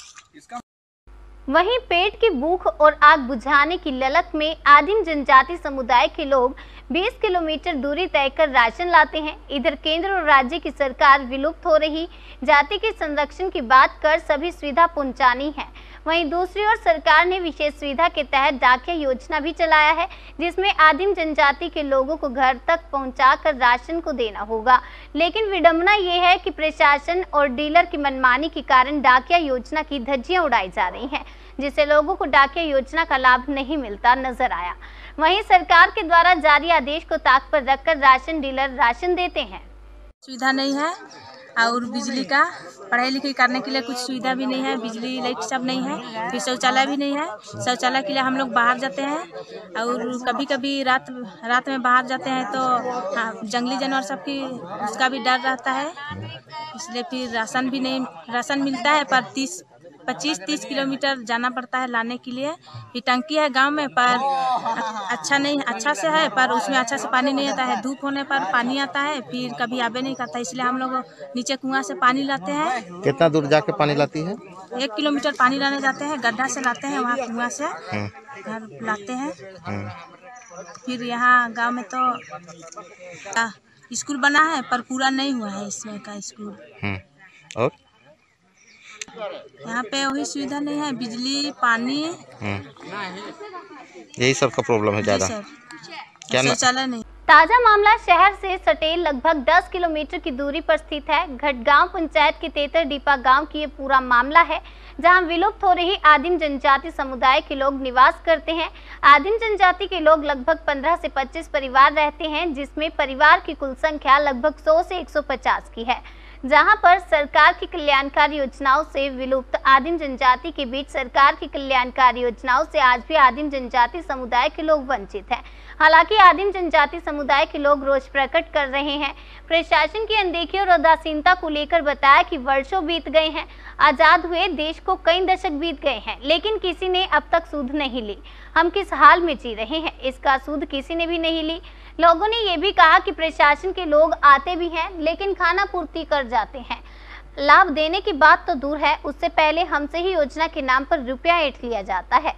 Speaker 1: वहीं पेट की भूख और आग बुझाने की ललक में आदिम जनजाति समुदाय के लोग 20 किलोमीटर दूरी तय कर राशन लाते हैं। इधर केंद्र और राज्य की सरकार विलुप्त हो रही जाति के संरक्षण की बात कर सभी सुविधा पहुंचानी है। वहीं दूसरी ओर सरकार ने विशेष सुविधा के तहत डाकिया योजना भी चलाया है, जिसमें आदिम जनजाति के लोगों को घर तक पहुंचाकर राशन को देना होगा। लेकिन विडंबना ये है कि प्रशासन और डीलर की मनमानी के कारण डाकिया योजना की धज्जियां उड़ाई जा रही हैं, जिससे लोगों को डाकिया योजना का लाभ नहीं मिलता नजर आया। वहीं सरकार के द्वारा जारी आदेश को ताक पर रखकर राशन डीलर राशन देते हैं।
Speaker 10: सुविधा नहीं है और बिजली का पढ़ाई लिखाई करने के लिए कुछ सुविधा भी नहीं है, बिजली लाइट सब नहीं है, फिर शौचालय भी नहीं है। शौचालय के लिए हम लोग बाहर जाते हैं और कभी कभी रात में बाहर जाते हैं तो जंगली जानवर सब की उसका भी डर रहता है, इसलिए फिर राशन मिलता है पर 25-30 किलोमीटर जाना पड़ता है लाने के लिए। फिर टंकी है गांव में पर अच्छा से है पर उसमें अच्छा से पानी नहीं आता है। धूप होने पर पानी आता है फिर कभी आबे नहीं करता, इसलिए हम लोग नीचे कुआं से पानी लाते हैं।
Speaker 3: कितना दूर जाके पानी लाती है?
Speaker 10: 1 किलोमीटर पानी लाने जाते हैं, गड्ढा से लाते हैं, वहाँ कुआं से घर लाते हैं। फिर यहाँ गांव में तो स्कूल बना है पर पूरा नहीं हुआ है इसमें का स्कूल।
Speaker 3: और
Speaker 10: यहाँ पे वही सुविधा नहीं है, बिजली पानी
Speaker 3: यही सब का प्रॉब्लम है ज्यादा।
Speaker 10: क्या शौचालय नहीं।
Speaker 1: ताजा मामला शहर से सटे लगभग 10 किलोमीटर की दूरी पर स्थित है। घटगांव पंचायत के तेतरडीपा गांव की ये पूरा मामला है, जहां विलुप्त हो रही आदिम जनजाति समुदाय के लोग निवास करते हैं। आदिम जनजाति के लोग लगभग 15 से 25 परिवार रहते हैं, जिसमें परिवार की कुल संख्या लगभग 100 से 150 की है। जहां पर सरकार की कल्याणकारी योजनाओं से विलुप्त आदिम जनजाति के बीच सरकार की कल्याणकारी योजनाओं से आज भी आदिम जनजाति समुदाय के लोग वंचित हैं। हालांकि आदिम जनजाति समुदाय के लोग रोष प्रकट कर रहे हैं। प्रशासन की अनदेखी और उदासीनता को लेकर बताया कि वर्षों बीत गए हैं, आजाद हुए देश को कई दशक बीत गए हैं, लेकिन किसी ने अब तक सूद नहीं ली। हम किस हाल में जी रहे हैं, इसका सूद किसी ने भी नहीं ली। लोगों ने ये भी कहा कि प्रशासन के लोग आते भी हैं लेकिन खाना पूर्ति कर जाते हैं। लाभ देने की बात तो दूर है, उससे पहले हमसे ही योजना के नाम पर रुपया ऐंठ लिया जाता है।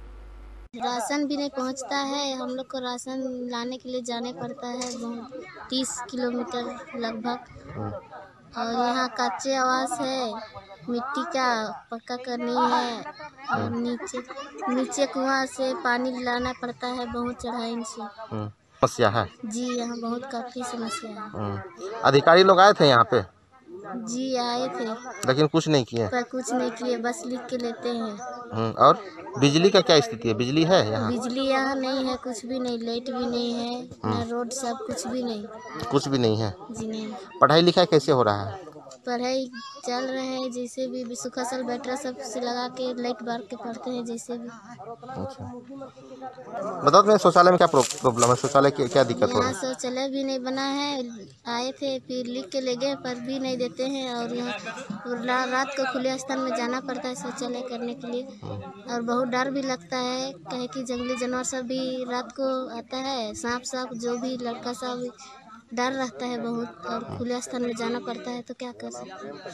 Speaker 18: राशन भी नहीं पहुंचता है, हम लोग को राशन लाने के लिए जाने पड़ता है 30 किलोमीटर लगभग। और यहाँ कच्चे आवास है, मिट्टी का पक्का करनी है और नीचे कुआं से पानी लाना पड़ता है बहुत चढ़ाई से।
Speaker 3: समस्या है
Speaker 18: जी, यहाँ बहुत काफी समस्या है।
Speaker 3: अधिकारी लोग आए थे यहाँ पे?
Speaker 18: जी आए थे,
Speaker 3: लेकिन कुछ नहीं किए?
Speaker 18: पर कुछ नहीं किए, बस लिख के लेते हैं।
Speaker 3: और बिजली का क्या स्थिति है? बिजली है यहाँ?
Speaker 18: बिजली यहाँ नहीं है, कुछ भी नहीं, लाइट भी नहीं है, न रोड सब कुछ भी नहीं।
Speaker 3: कुछ भी नहीं है?
Speaker 18: जी नहीं।
Speaker 3: पढ़ाई लिखाई कैसे हो रहा है?
Speaker 18: पढ़ाई चल रहे हैं, जैसे भी सुखा सल बैटरा सब से लगा के लाइट बार के पढ़ते हैं जैसे भी।
Speaker 3: अच्छा, बताओ तुम्हें शौचालय में क्या प्रॉब्लम है? शौचालय की क्या दिक्कत हो रही है?
Speaker 18: शौचालय भी नहीं बना है, आए थे फिर लिख के ले गए पर भी नहीं देते हैं। और यहाँ रात को खुले स्थान में जाना पड़ता है शौचालय करने के लिए, और बहुत डर भी लगता है, कहे कि जंगली जानवर सब भी रात को आता है, सांप जो भी लड़का सब डर रहता है बहुत, और खुले स्थान में जाना पड़ता है, तो क्या कर सकते हैं।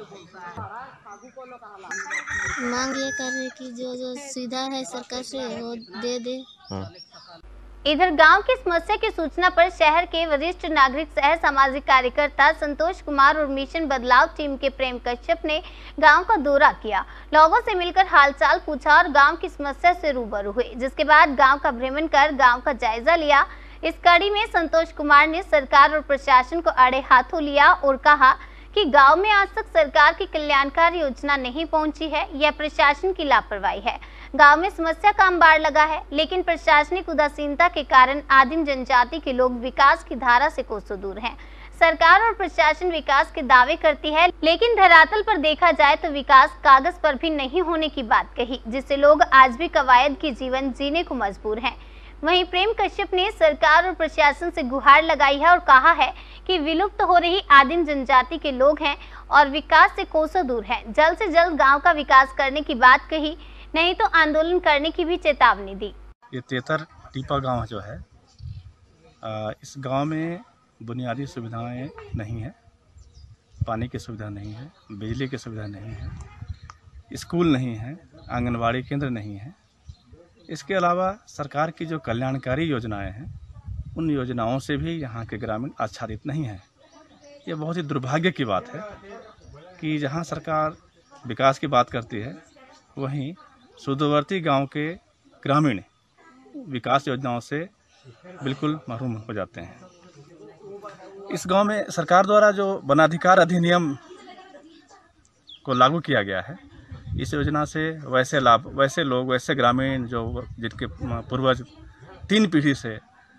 Speaker 18: मांग ये कर रहे कि जो जो सुविधा है सरकार से वो दे दे।
Speaker 1: इधर गांव की समस्या की सूचना पर शहर के वरिष्ठ नागरिक सह सामाजिक कार्यकर्ता संतोष कुमार और मिशन बदलाव टीम के प्रेम कश्यप ने गांव का दौरा किया, लोगों से मिलकर हालचाल पूछा और गांव की समस्या से रूबरू हुए, जिसके बाद गांव का भ्रमण कर गांव का जायजा लिया। इस कड़ी में संतोष कुमार ने सरकार और प्रशासन को आड़े हाथों लिया और कहा कि गांव में आज तक सरकार की कल्याणकारी योजना नहीं पहुंची है, यह प्रशासन की लापरवाही है। गांव में समस्या का अंबार लगा है, लेकिन प्रशासनिक उदासीनता के कारण आदिम जनजाति के लोग विकास की धारा से कोसों दूर हैं। सरकार और प्रशासन विकास के दावे करती है, लेकिन धरातल पर देखा जाए तो विकास कागज पर भी नहीं होने की बात कही, जिससे लोग आज भी कवायद की जीवन जीने को मजबूर हैं। वहीं प्रेम कश्यप ने सरकार और प्रशासन से गुहार लगाई है और कहा है कि विलुप्त हो रही आदिम जनजाति के लोग हैं और विकास से कोसों दूर हैं। जल्द से जल्द गांव का विकास करने की बात कही, नहीं तो आंदोलन करने की भी चेतावनी दी।
Speaker 19: ये तेतर टीपा गांव जो है, इस गांव में बुनियादी सुविधाएं नहीं है, पानी की सुविधा नहीं है, बिजली की सुविधा नहीं है, स्कूल नहीं है, आंगनवाड़ी केंद्र नहीं है। इसके अलावा सरकार की जो कल्याणकारी योजनाएं हैं, उन योजनाओं से भी यहाँ के ग्रामीण आच्छादित नहीं हैं। ये बहुत ही दुर्भाग्य की बात है कि जहाँ सरकार विकास की बात करती है, वहीं सुदूरवर्ती गांव के ग्रामीण विकास योजनाओं से बिल्कुल महरूम हो जाते हैं। इस गांव में सरकार द्वारा जो वनाधिकार अधिनियम को लागू किया गया है, इस योजना से वैसे लाभ, वैसे लोग, वैसे ग्रामीण जो जिनके पूर्वज 3 पीढ़ी से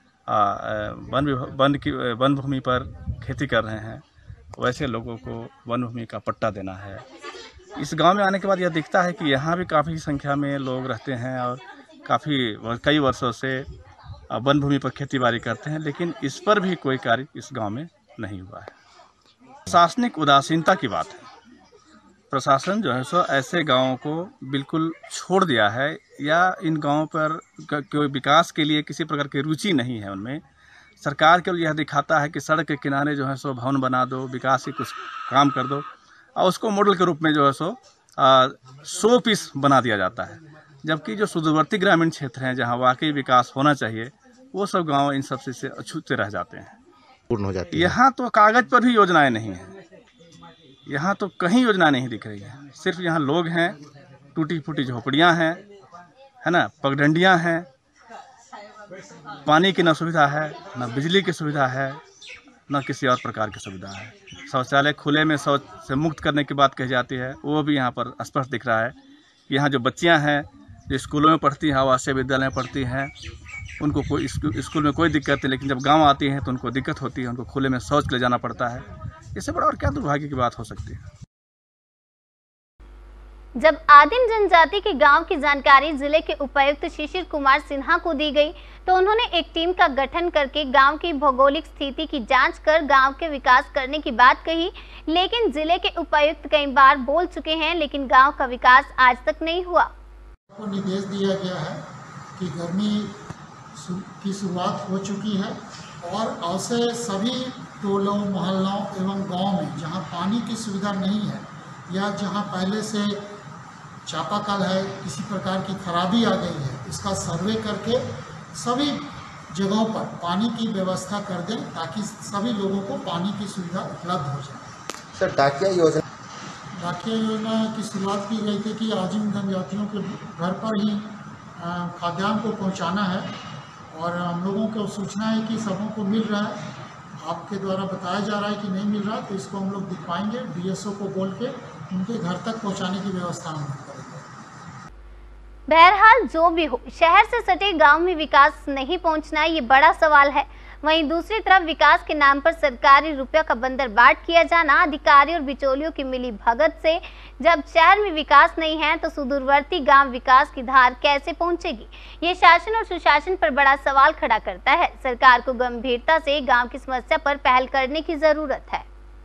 Speaker 19: वन भूमि पर खेती कर रहे हैं, वैसे लोगों को वन भूमि का पट्टा देना है। इस गांव में आने के बाद यह दिखता है कि यहाँ भी काफ़ी संख्या में लोग रहते हैं और कई वर्षों से वन भूमि पर खेती बाड़ी करते हैं, लेकिन इस पर भी कोई कार्य इस गांव में नहीं हुआ है। प्रशासनिक उदासीनता की बात है। प्रशासन जो है सो ऐसे गांवों को बिल्कुल छोड़ दिया है, या इन गांवों पर कोई विकास के लिए किसी प्रकार की रुचि नहीं है उनमें। सरकार केवल यह दिखाता है कि सड़क के किनारे जो है सो भवन बना दो, विकास की कुछ काम कर दो, और उसको मॉडल के रूप में जो है सो 100 पीस बना दिया जाता है। जबकि जो सुदूरवर्ती ग्रामीण क्षेत्र हैं, जहाँ वाकई विकास होना चाहिए, वो सब गाँव इन सब से अछूते रह जाते हैं, पूर्ण हो जाती है। यहाँ तो कागज पर भी योजनाएं नहीं हैं, यहाँ तो कहीं योजना नहीं दिख रही है। सिर्फ यहाँ लोग हैं, टूटी फूटी झोपड़ियाँ हैं, है ना, पगडंडियाँ हैं, पानी की न सुविधा है, न बिजली की सुविधा है, न किसी और प्रकार की सुविधा है। शौचालय खुले में शौच से मुक्त करने की बात कही जाती है, वो भी यहाँ पर स्पष्ट दिख रहा है। यहाँ जो बच्चियाँ हैं जो स्कूलों में पढ़ती हैं, आवासीय विद्यालय में पढ़ती हैं, उनको कोई स्कूल में कोई दिक्कत नहीं, लेकिन जब गांव आती हैं तो उनको दिक्कत होती है, उनको खुले में शौच ले जाना पड़ता है। इससे बड़ा और क्या दुर्भाग्य की बात हो सकती है।
Speaker 1: जब आदिम जनजाति के गांव की जानकारी जिले के उपायुक्त शिशिर कुमार सिन्हा को दी गई, तो उन्होंने एक टीम का गठन करके गांव की भौगोलिक स्थिति की जांच कर गांव के विकास करने की बात कही। लेकिन जिले के उपायुक्त कई बार बोल चुके हैं, लेकिन गांव का विकास आज तक नहीं हुआ।
Speaker 20: को निर्देश दिया गया है कि गर्मी की शुरुआत हो चुकी है और ऐसे सभी टोलों, मोहल्लों एवं गांव में जहां पानी की सुविधा नहीं है, या जहां पहले से चापाकल है, किसी प्रकार की खराबी आ गई है, इसका सर्वे करके सभी जगहों पर पानी की व्यवस्था कर दें, ताकि सभी लोगों को पानी की सुविधा उपलब्ध हो जाए।
Speaker 21: सर, डाकिया योजना
Speaker 20: की शुरुआत की गई थी कि आदिम जनजातियों के घर पर ही खाद्यान्न को पहुंचाना है, और हम लोगों को सूचना है कि सबों को मिल रहा है। आपके द्वारा बताया जा रहा है कि नहीं मिल रहा, तो इसको हम लोग दिखवाएंगे, डीएसओ को बोल के उनके घर तक पहुंचाने की व्यवस्था हम करेंगे।
Speaker 1: बहरहाल जो भी हो, शहर से सटे गांव में विकास नहीं पहुंचना ये बड़ा सवाल है। वहीं दूसरी तरफ विकास के नाम पर सरकारी रुपया का बंदरबाट किया जाना, अधिकारी और बिचौलियों की मिली भगत से जब शहर में विकास नहीं है, तो सुदूरवर्ती गांव विकास की धार कैसे पहुंचेगी? ये शासन और सुशासन पर बड़ा सवाल खड़ा करता है। सरकार को गंभीरता से गांव की समस्या पर पहल करने की जरूरत है।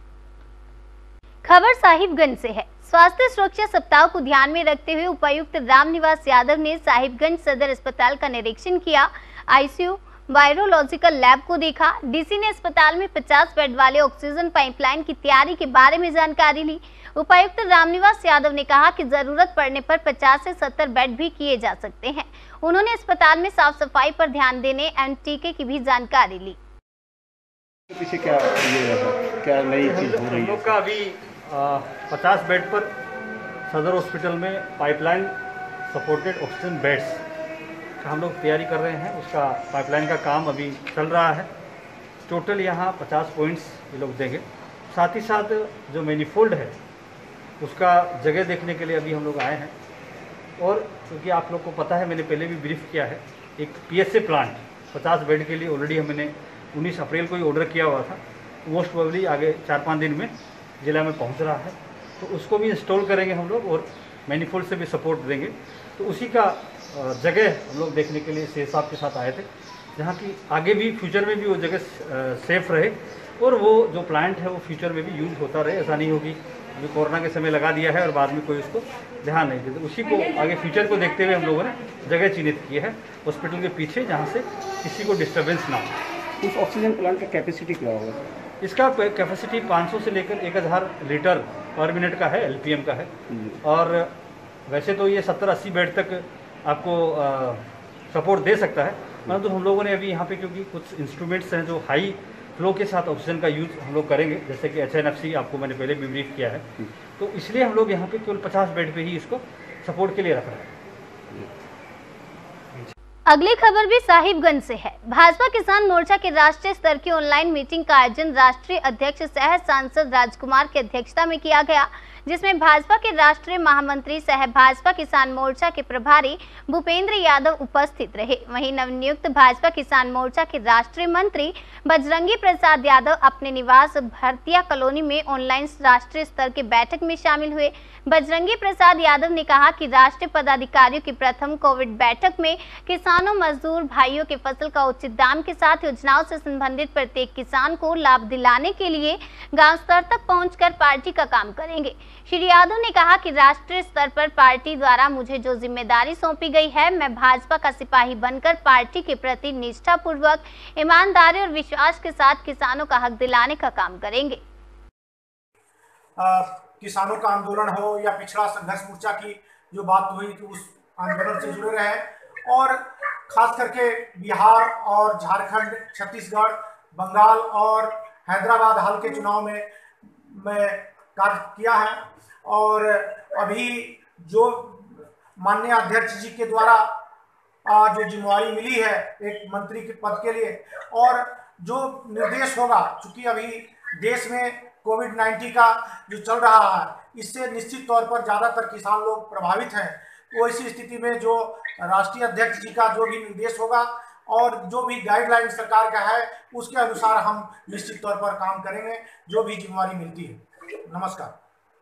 Speaker 1: खबर साहिबगंज से है। स्वास्थ्य सुरक्षा सप्ताह को ध्यान में रखते हुए उपायुक्त रामनिवास यादव ने साहिबगंज सदर अस्पताल का निरीक्षण किया। आईसीयू, वायरोलॉजिकल लैब को देखा। डीसी ने अस्पताल में 50 बेड वाले ऑक्सीजन पाइपलाइन की तैयारी के बारे में जानकारी ली। उपायुक्त रामनिवास यादव ने कहा कि जरूरत पड़ने पर 50 से 70 बेड भी किए जा सकते हैं। उन्होंने अस्पताल में साफ सफाई पर ध्यान देने एवं टीके की भी जानकारी ली।
Speaker 21: पीछे क्या नई चीज हो रही है?
Speaker 22: हम लोग का अभी 50 बेड पर सदर हॉस्पिटल में पाइपलाइन सपोर्टेड ऑक्सीजन बेड्स का हम लोग तैयारी कर रहे हैं। उसका पाइपलाइन का काम अभी चल रहा है। टोटल यहाँ 50 पॉइंट्स ये लोग देंगे। साथ ही साथ जो मैनीफोल्ड है उसका जगह देखने के लिए अभी हम लोग आए हैं। और क्योंकि आप लोग को पता है, मैंने पहले भी ब्रीफ किया है, एक PSA प्लांट 50 बेड के लिए ऑलरेडी हमने 19 अप्रैल को ही ऑर्डर किया हुआ था। मोस्ट प्रोबेबली आगे 4-5 दिन में जिला में पहुंच रहा है, तो उसको भी इंस्टॉल करेंगे हम लोग और मैनीफोल्ड से भी सपोर्ट देंगे। तो उसी का जगह हम लोग देखने के लिए सीएस साहब के साथ आए थे, जहाँ की आगे भी फ्यूचर में भी वो जगह सेफ रहे और वो जो प्लांट है वो फ्यूचर में भी यूज होता रहे। ऐसा नहीं होगी अभी कोरोना के समय लगा दिया है और बाद में कोई उसको ध्यान नहीं देता। उसी को आगे फ्यूचर को देखते हुए हम लोगों ने जगह चिन्हित की है हॉस्पिटल के पीछे, जहाँ से किसी को डिस्टर्बेंस ना हो।
Speaker 21: इस ऑक्सीजन प्लांट का कैपेसिटी क्या होगा?
Speaker 22: इसका कैपेसिटी 500 से लेकर 1000 लीटर पर मिनट का है, LPM का है। और वैसे तो ये 70-80 बेड तक आपको सपोर्ट दे सकता है, परंतु हम लोगों ने अभी यहाँ पे क्योंकि कुछ इंस्ट्रूमेंट्स हैं जो हाई फ्लो के साथ ऑक्सीजन का यूज हम लोग करेंगे, जैसे कि HNFC आपको मैंने पहले भी ब्रीफ किया है, तो इसलिए हम लोग यहाँ पे केवल 50 बेड पे ही इसको सपोर्ट के लिए रख रहे हैं।
Speaker 1: अगली खबर भी साहिबगंज से है। भाजपा किसान मोर्चा के राष्ट्रीय स्तर की ऑनलाइन मीटिंग का आयोजन राष्ट्रीय अध्यक्ष सह सांसद राजकुमार की अध्यक्षता में किया गया, जिसमें भाजपा के राष्ट्रीय महामंत्री सह भाजपा किसान मोर्चा के प्रभारी भूपेंद्र यादव उपस्थित रहे। वहीं नवनियुक्त भाजपा किसान मोर्चा के राष्ट्रीय मंत्री बजरंगी प्रसाद यादव अपने निवास भरतिया कॉलोनी में ऑनलाइन राष्ट्रीय स्तर के बैठक में शामिल हुए। बजरंगी प्रसाद यादव ने कहा कि राष्ट्रीय पदाधिकारियों की प्रथम कोविड बैठक में किसानों मजदूर भाइयों के फसल का उचित दाम के साथ योजनाओं से संबंधित प्रत्येक किसान को लाभ दिलाने के लिए गांव स्तर तक पहुंचकर पार्टी का काम करेंगे। श्री यादव ने कहा कि राष्ट्रीय स्तर पर पार्टी द्वारा मुझे जो जिम्मेदारी सौंपी गई है, मैं भाजपा का सिपाही बनकर पार्टी के प्रति निष्ठापूर्वक, ईमानदारी और विश्वास के साथ किसानों का हक दिलाने का काम करेंगे।
Speaker 23: किसानों का आंदोलन हो या पिछड़ा संघर्ष मोर्चा की जो बात हुई कि उस आंदोलन से जुड़े रहे, और खास करके बिहार और झारखंड, छत्तीसगढ़, बंगाल और हैदराबाद हाल के चुनाव में मैं कार्य किया है। और अभी जो माननीय अध्यक्ष जी के द्वारा जो जिम्मेवारी मिली है एक मंत्री के पद के लिए, और जो निर्देश होगा, चूंकि अभी देश में कोविड-19 का जो चल रहा है, इससे निश्चित तौर पर ज़्यादातर किसान लोग प्रभावित हैं। तो ऐसी स्थिति में जो राष्ट्रीय अध्यक्ष जी का जो भी निर्देश होगा और जो भी गाइडलाइन सरकार का है, उसके अनुसार हम निश्चित तौर पर काम करेंगे, जो भी जिम्मेवारी मिलती है। नमस्कार।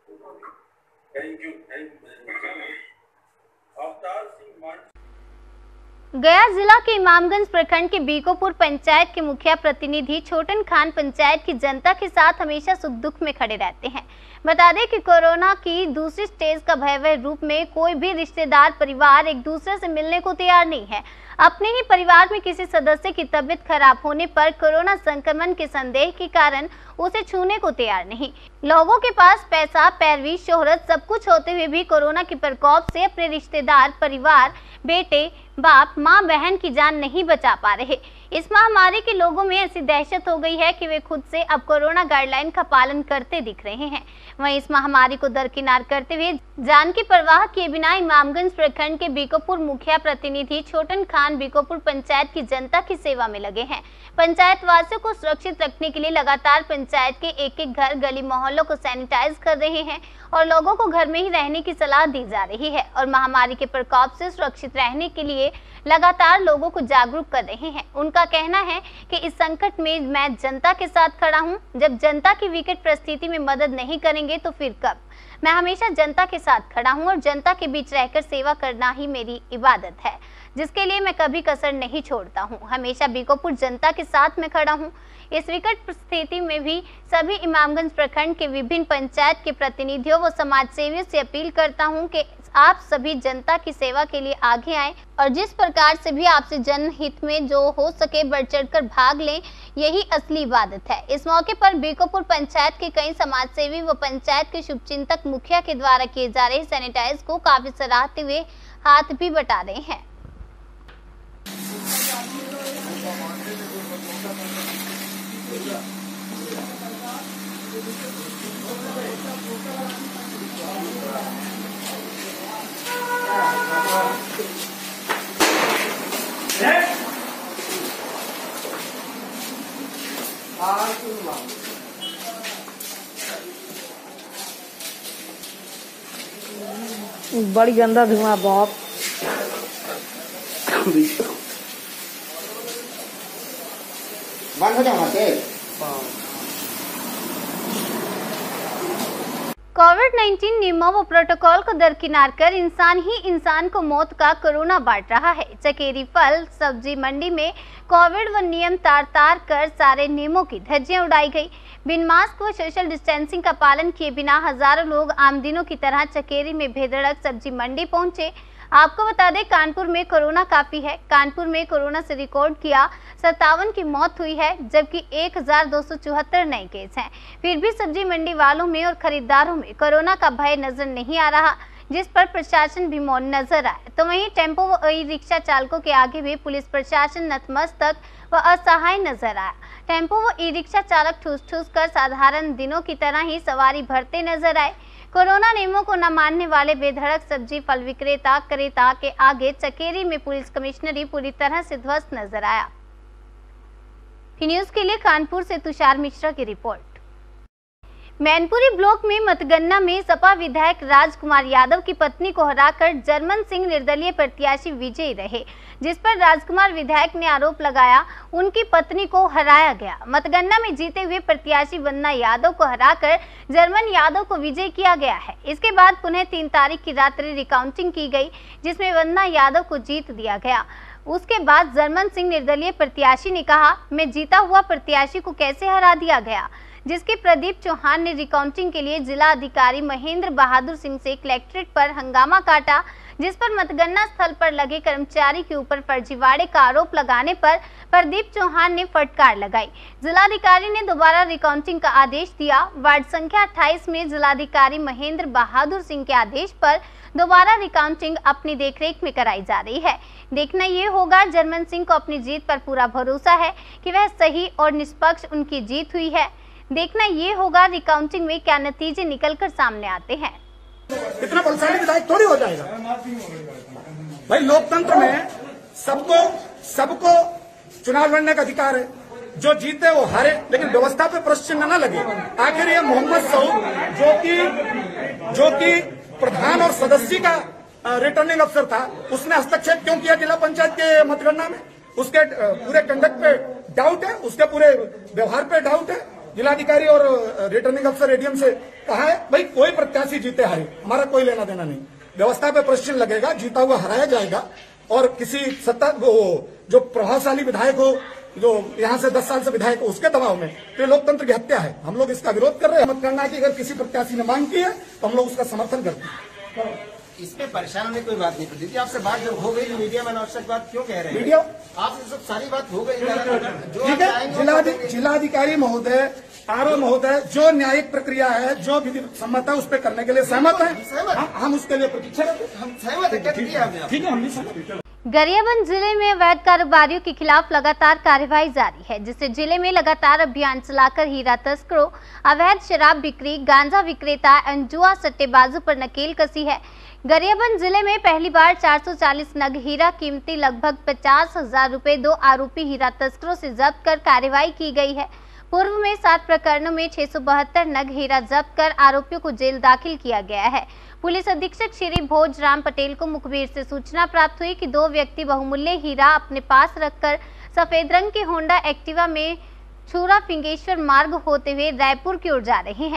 Speaker 1: गया जिला के इमामगंज प्रखंड के बीकोपुर पंचायत के मुखिया प्रतिनिधि छोटन खान पंचायत की जनता के साथ हमेशा सुख दुख में खड़े रहते हैं। बता दें कि कोरोना की दूसरी स्टेज का भयावह रूप में कोई भी रिश्तेदार परिवार एक दूसरे से मिलने को तैयार नहीं है। अपने ही परिवार में किसी सदस्य की तबीयत खराब होने पर कोरोना संक्रमण के संदेह के कारण उसे छूने को तैयार नहीं। लोगों के पास पैसा, पैरवी, शोहरत सब कुछ होते हुए भी कोरोना के प्रकोप से अपने रिश्तेदार, परिवार, बेटे, बाप, माँ, बहन की जान नहीं बचा पा रहे। इस महामारी के लोगों में ऐसी दहशत हो गई है कि वे खुद से अब कोरोना गाइडलाइन का पालन करते दिख रहे हैं। वहीं इस महामारी को दरकिनार करते हुए जान की परवाह किए बिना इमामगंज प्रखंड के बीकोपुर मुखिया प्रतिनिधि छोटन खान बीकोपुर पंचायत की जनता की सेवा में लगे हैं। पंचायत वासियों को सुरक्षित रखने के लिए लगातार पंचायत के एक-एक घर, गली, मोहल्लों को सैनिटाइज कर रहे हैं और लोगों को घर में ही रहने की सलाह दी जा रही है और महामारी के प्रकोप से सुरक्षित रहने के लिए लगातार लोगों को जागरूक कर रहे हैं। उनका कहना है कि इस संकट में मैं जनता के साथ खड़ा हूं। जब जनता की विकट परिस्थिति में मदद नहीं करेंगे तो फिर कब? मैं हमेशा जनता के साथ खड़ा हूं और जनता के बीच रहकर सेवा करना ही मेरी इबादत है। जिसके लिए मैं कभी कसर नहीं छोड़ता हूं। हमेशा बीकोपुर जनता के साथ में खड़ा हूं। इस विकट स्थिति में भी सभी इमामगंज प्रखंड के विभिन्न पंचायत के प्रतिनिधियों व समाज सेवियों से अपील करता हूं कि आप सभी जनता की सेवा के लिए आगे आएं और जिस प्रकार से भी आपसे जनहित में जो हो सके बढ़ चढ़कर भाग लें, यही असली इबादत है। इस मौके पर बीकोपुर पंचायत के कई समाज सेवी व पंचायत के शुभचिंतक मुखिया के द्वारा किए जा रहे सैनिटाइज को काफी सराहते हुए हाथ भी बटा रहे हैं।
Speaker 2: बड़ी गंदा धुआं बहुत
Speaker 1: बंद हो जाना चाहिए। कोविड-19 नियमों व प्रोटोकॉल को दरकिनार कर इंसान ही इंसान को मौत का कोरोना बांट रहा है। चकेरी फल सब्जी मंडी में कोविड व नियम तार कर सारे नियमों की धज्जियां उड़ाई गई। बिन मास्क व सोशल डिस्टेंसिंग का पालन किए बिना हजारों लोग आम दिनों की तरह चकेरी में बेधड़क सब्जी मंडी पहुंचे। आपको बता दें, कानपुर में कोरोना काफी है। कानपुर में कोरोना से रिकॉर्ड किया 57 की मौत हुई है, जबकि 1274 नए केस हैं। फिर भी सब्जी मंडी वालों में और खरीदारों में कोरोना का भय नजर नहीं आ रहा, जिस पर प्रशासन भी मौन नजर आए। तो वहीं टेम्पो व ई रिक्शा चालकों के आगे भी पुलिस प्रशासन नतमस्तक व असहाय नजर आया। टेम्पो व ई रिक्शा चालक ठूस कर साधारण दिनों की तरह ही सवारी भरते नजर आए। कोरोना नियमों को न मानने वाले बेधड़क सब्जी फल विक्रेता क्रेता के आगे चकेरी में पुलिस कमिश्नरी पूरी तरह से ध्वस्त नजर आया। न्यूज के लिए कानपुर से तुषार मिश्रा की रिपोर्ट। मैनपुरी ब्लॉक में मतगणना में सपा विधायक राजकुमार यादव की पत्नी को हराकर जर्मन सिंह निर्दलीय प्रत्याशी विजयी रहे, जिस पर राजकुमार विधायक ने आरोप लगाया उनकी पत्नी को हराया गया। मतगणना में जीते हुए प्रत्याशी वंदना यादव को हराकर जर्मन यादव को विजयी किया गया है। इसके बाद पुनः 3 तारीख की रात्रि रिकाउंटिंग की गई, जिसमें वंदना यादव को जीत दिया गया। उसके बाद जर्मन सिंह निर्दलीय प्रत्याशी ने कहा, मैं जीता हुआ प्रत्याशी को कैसे हरा दिया गया, जिसके प्रदीप चौहान ने रिकाउंटिंग के लिए जिला अधिकारी महेंद्र बहादुर सिंह से कलेक्ट्रेट पर हंगामा काटा, जिस पर मतगणना स्थल पर लगे कर्मचारी के ऊपर फर्जीवाड़े का आरोप लगाने पर प्रदीप चौहान ने फटकार लगाई। जिलाधिकारी ने दोबारा रिकाउंटिंग का आदेश दिया। वार्ड संख्या 28 में जिलाधिकारी महेंद्र बहादुर सिंह के आदेश पर दोबारा रिकाउंटिंग अपनी देखरेख में कराई जा रही है। देखना ये होगा, जर्मन सिंह को अपनी जीत पर पूरा भरोसा है कि वह सही और निष्पक्ष उनकी जीत हुई है। देखना ये होगा रिकाउंटिंग में क्या नतीजे निकलकर सामने आते हैं।
Speaker 23: इतना बलशाली विधायक थोड़ी हो जाएगा भाई। लोकतंत्र में सबको चुनाव लड़ने का अधिकार है। जो जीते वो हारे, लेकिन व्यवस्था पे प्रश्न न लगे। आखिर ये मोहम्मद सऊद जो कि प्रधान और सदस्य का रिटर्निंग अफसर था, उसने हस्तक्षेप क्यों किया जिला पंचायत के मतगणना में? उसके पूरे कंडक्ट पे डाउट है, उसके पूरे व्यवहार पे डाउट है। जिलाधिकारी और रिटर्निंग अफसर एडीएम से कहा है भाई कोई प्रत्याशी जीते हारे हमारा कोई लेना देना नहीं, व्यवस्था पे प्रश्न लगेगा, जीता हुआ हराया जाएगा। और किसी सत्ता जो प्रभावशाली विधायक हो, जो यहाँ से 10 साल से विधायक हो, उसके दबाव में, तो लोकतंत्र की हत्या है। हम लोग इसका विरोध कर रहे हैं। मतगणना की अगर किसी प्रत्याशी ने मांग की है तो हम लोग उसका समर्थन करते हैं।
Speaker 4: इसमें परेशान होने कोई बात नहीं पड़ती थी। आपसे बात जब हो गई तो मीडिया में अनावश्यक बात क्यों कह रहे हैं?
Speaker 23: मीडिया
Speaker 4: आपसे सब सारी बात हो गई।
Speaker 23: ठीक है, जिलाधिकारी महोदय, आरओ महोदय, जो न्यायिक प्रक्रिया है, जो विधि सम्मत है, उस पर करने के लिए सहमत है। हम उसके लिए प्रतीक्षा करते हैं।
Speaker 4: हम सहमत है।
Speaker 23: ठीक है, हम भी सहमत।
Speaker 1: गरियाबंद जिले में अवैध कारोबारियों के खिलाफ लगातार कार्रवाई जारी है, जिससे जिले में लगातार अभियान चलाकर हीरा तस्करों, अवैध शराब बिक्री, गांजा विक्रेता एवं जुआ सट्टेबाजों पर नकेल कसी है। गरियाबंद जिले में पहली बार 440 नग हीरा कीमती लगभग 50,000 रुपए 2 आरोपी हीरा तस्करों से जब्त कर कार्रवाई की गई है। पूर्व में 7 प्रकरणों में 672 नग हीरा जब्त कर आरोपियों को जेल दाखिल किया गया है। पुलिस अधीक्षक श्री भोजराम पटेल को मुखबिर से सूचना प्राप्त हुई कि 2 व्यक्ति बहुमूल्य हीरा अपने पास रखकर सफेद रंग की होंडा एक्टिवा में छूरा फिंगेश्वर मार्ग होते हुए रायपुर की ओर जा रहे हैं।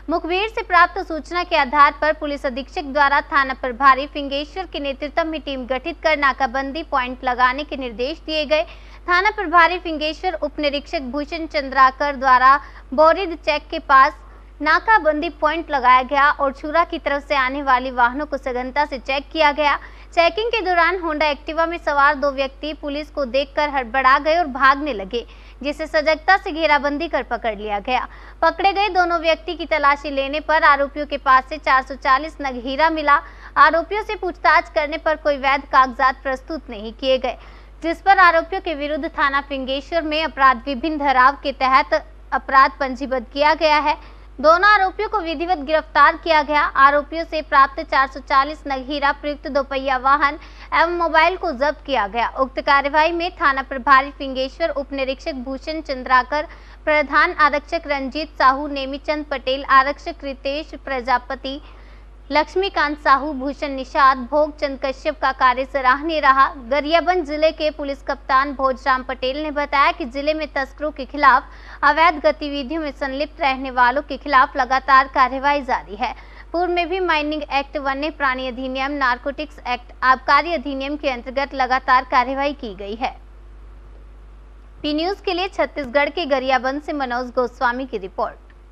Speaker 1: मुखबिर से प्राप्त सूचना के आधार पर पुलिस अधीक्षक द्वारा थाना प्रभारी फिंगेश्वर के नेतृत्व में टीम गठित कर नाकाबंदी पॉइंट लगाने के निर्देश दिए गए। थाना प्रभारी फिंगेश्वर उप निरीक्षक भूषण चंद्राकर द्वारा बोरिद चेक के पास नाकाबंदी पॉइंट लगाया गया और छुरा की तरफ से आने वाली वाहनों को सघनता से चेक किया गया। चेकिंग के दौरान होंडा एक्टिवा में सवार 2 व्यक्ति पुलिस को देखकर हड़बड़ा गए और भागने लगे, जिसे सजगता से घेराबंदी कर पकड़ लिया गया। पकड़े गए दोनों व्यक्ति की तलाशी लेने पर आरोपियों के पास से 440 नग हीरा मिला। आरोपियों से पूछताछ करने पर कोई वैध कागजात प्रस्तुत नहीं किए गए, जिस पर आरोपियों के विरुद्ध थाना फिंगेश्वर में अपराध विभिन्न धाराओं के तहत अपराध पंजीबद्ध किया गया है। दोनों आरोपियों को विधिवत गिरफ्तार किया गया। आरोपियों से प्राप्त 440 नग हीरा, प्रयुक्त 2 पहिया वाहन एवं मोबाइल को जब्त किया गया। उक्त कार्यवाही में थाना प्रभारी फिंगेश्वर, उप निरीक्षक भूषण चंद्राकर, प्रधान आरक्षक रंजीत साहू, नेमीचंद पटेल, आरक्षक रितेश प्रजापति, लक्ष्मीकांत साहू, भूषण निषाद, भोगचंद कश्यप का कार्य सराहनीय रहा। गरियाबंद जिले के पुलिस कप्तान भोजराम पटेल ने बताया कि जिले में तस्करों के खिलाफ, अवैध गतिविधियों में संलिप्त रहने वालों के खिलाफ लगातार कार्यवाही जारी है। पूर्व में भी माइनिंग एक्ट, वन्य प्राणी अधिनियम, नारकोटिक्स एक्ट, आबकारी अधिनियम के अंतर्गत लगातार कार्यवाही की गई है। पी न्यूज के लिए छत्तीसगढ़ के गरियाबंद से मनोज गोस्वामी की रिपोर्ट।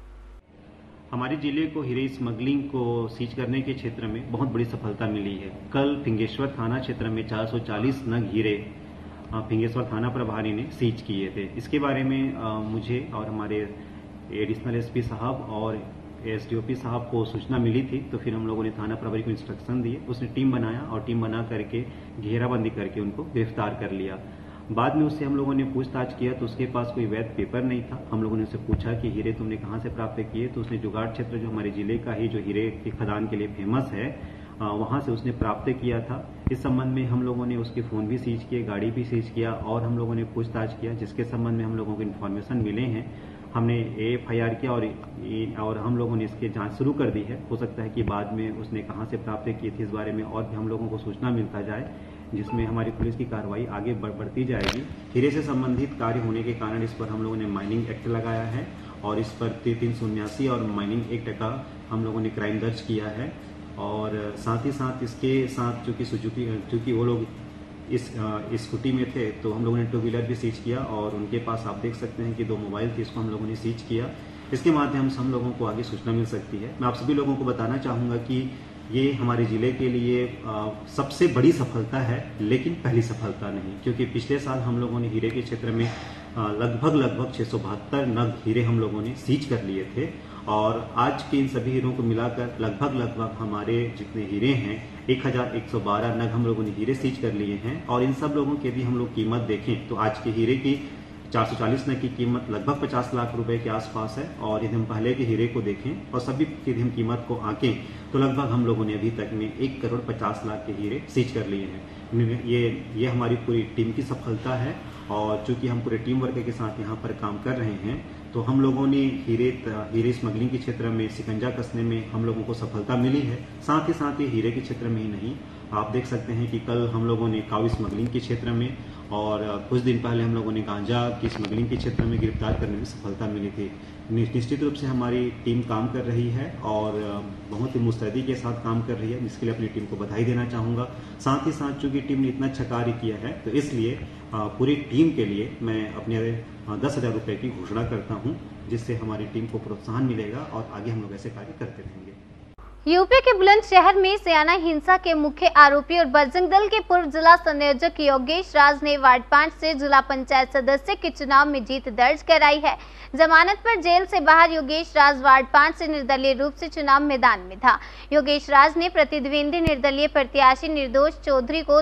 Speaker 5: हमारे जिले को हीरे स्मगलिंग को सीज करने के क्षेत्र में बहुत बड़ी सफलता मिली है। कल फिंगेश्वर थाना क्षेत्र में 440 नग हीरे फिंगेश्वर थाना प्रभारी ने सीज किए थे। इसके बारे में मुझे और हमारे एडिशनल एसपी साहब और एसडीओपी साहब को सूचना मिली थी, तो फिर हम लोगों ने थाना प्रभारी को इंस्ट्रक्शन दिए। उसने टीम बनाया और टीम बना करके घेराबंदी करके उनको गिरफ्तार कर लिया। बाद में उससे हम लोगों ने पूछताछ किया तो उसके पास कोई वैध पेपर नहीं था। हम लोगों ने उससे पूछा कि हीरे तुमने कहाँ से प्राप्त किए, तो उसने जुगाड़ क्षेत्र, जो हमारे जिले का ही जो हीरे की खदान के लिए फेमस है, वहाँ से उसने प्राप्त किया था। इस संबंध में हम लोगों ने उसके फ़ोन भी सीज किए, गाड़ी भी सीज किया और हम लोगों ने पूछताछ किया, जिसके संबंध में हम लोगों को इन्फॉर्मेशन मिले हैं। हमने AFIR किया और हम लोगों ने इसकी जांच शुरू कर दी है। हो सकता है कि बाद में उसने कहाँ से प्राप्त की थी इस बारे में और भी हम लोगों को सूचना मिलता जाए, जिसमें हमारी पुलिस की कार्रवाई आगे बढ़ती जाएगी। हीरे से संबंधित कार्य होने के कारण इस पर हम लोगों ने माइनिंग एक्ट लगाया है और इस पर 379 और माइनिंग एक्ट का हम लोगों ने क्राइम दर्ज किया है। और साथ ही साथ इसके साथ चूँकि वो लोग इस स्कूटी में थे, तो हम लोगों ने 2 व्हीलर भी सीज किया और उनके पास आप देख सकते हैं कि 2 मोबाइल थे, इसको हम लोगों ने सीज किया। इसके माध्यम से हम लोगों को आगे सूचना मिल सकती है। मैं आप सभी लोगों को बताना चाहूँगा कि ये हमारे ज़िले के लिए सबसे बड़ी सफलता है, लेकिन पहली सफलता नहीं, क्योंकि पिछले साल हम लोगों ने हीरे के क्षेत्र में लगभग 672 नग हीरे हम लोगों ने सीज कर लिए थे और आज के इन सभी हीरों को मिलाकर लगभग हमारे जितने हीरे हैं 1112 नग हम लोगों ने हीरे सीज कर लिए हैं। और इन सब लोगों की यदि हम लोग कीमत देखें तो आज के हीरे की 440 नग की कीमत लगभग 50 लाख रुपए के आसपास है। और यदि हम पहले के हीरे को देखें और सभी की यदि हम कीमत को आंकें तो लगभग हम लोगों ने अभी तक में 1,50,00,000 के हीरे सीज कर लिए हैं। ये हमारी पूरी टीम की सफलता है और चूंकि हम पूरे टीम वर्क के साथ यहाँ पर काम कर रहे हैं, तो हम लोगों ने हीरे स्मगलिंग के क्षेत्र में शिकंजा कसने में हम लोगों को सफलता मिली है। साथ ही हीरे के क्षेत्र में ही नहीं, आप देख सकते हैं कि कल हम लोगों ने काऊ स्मगलिंग के क्षेत्र में और कुछ दिन पहले हम लोगों ने गांजा की स्मगलिंग के क्षेत्र में गिरफ्तार करने में सफलता मिली थी। निश्चित रूप से हमारी टीम काम कर रही है और बहुत ही मुस्तैदी के साथ काम कर रही है, जिसके लिए अपनी टीम को बधाई देना चाहूँगा। साथ ही साथ चूँकि टीम ने इतना अच्छा कार्य किया है, तो इसलिए पूरी टीम के लिए मैं अपने 10,000 रुपये की घोषणा करता हूँ, जिससे हमारी टीम को प्रोत्साहन मिलेगा और आगे हम लोग ऐसे कार्य करते रहेंगे।
Speaker 1: यूपी के बुलंदशहर में सयाना हिंसा के मुख्य आरोपी और बजरंग दल के पूर्व जिला संयोजक योगेश राज ने वार्ड 5 से जिला पंचायत सदस्य के चुनाव में जीत दर्ज कराई है। जमानत पर जेल से बाहर योगेश राज वार्ड 5 से निर्दलीय रूप से चुनाव मैदान में था। योगेश राज ने प्रतिद्वंदी निर्दलीय प्रत्याशी निर्दोष चौधरी को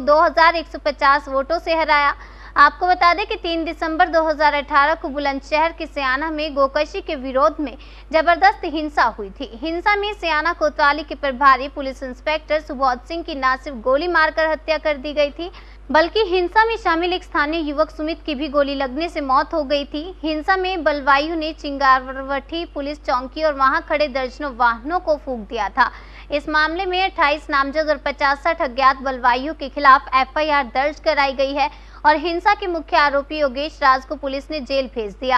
Speaker 1: 2150 वोटों से हराया। आपको बता दें कि 3 दिसंबर 2018 को बुलंदशहर के सयाना में गोकशी के विरोध में जबरदस्त हिंसा हुई थी। हिंसा में सयाना कोतवाली के प्रभारी पुलिस इंस्पेक्टर सुबोध सिंह की न सिर्फ गोली मारकर हत्या कर दी गई थी, बल्कि हिंसा में शामिल एक स्थानीय युवक सुमित की भी गोली लगने से मौत हो गई थी। हिंसा में बलवायु ने चिंगारवठी पुलिस चौकी और वहां खड़े दर्जनों वाहनों को फूंक दिया था। इस मामले में 28 नामजद और 50-60 अज्ञात बलवायु के खिलाफ FIR दर्ज कराई गई है और हिंसा के मुख्य आरोपी योगेश राज को पुलिस ने जेल भेज दिया।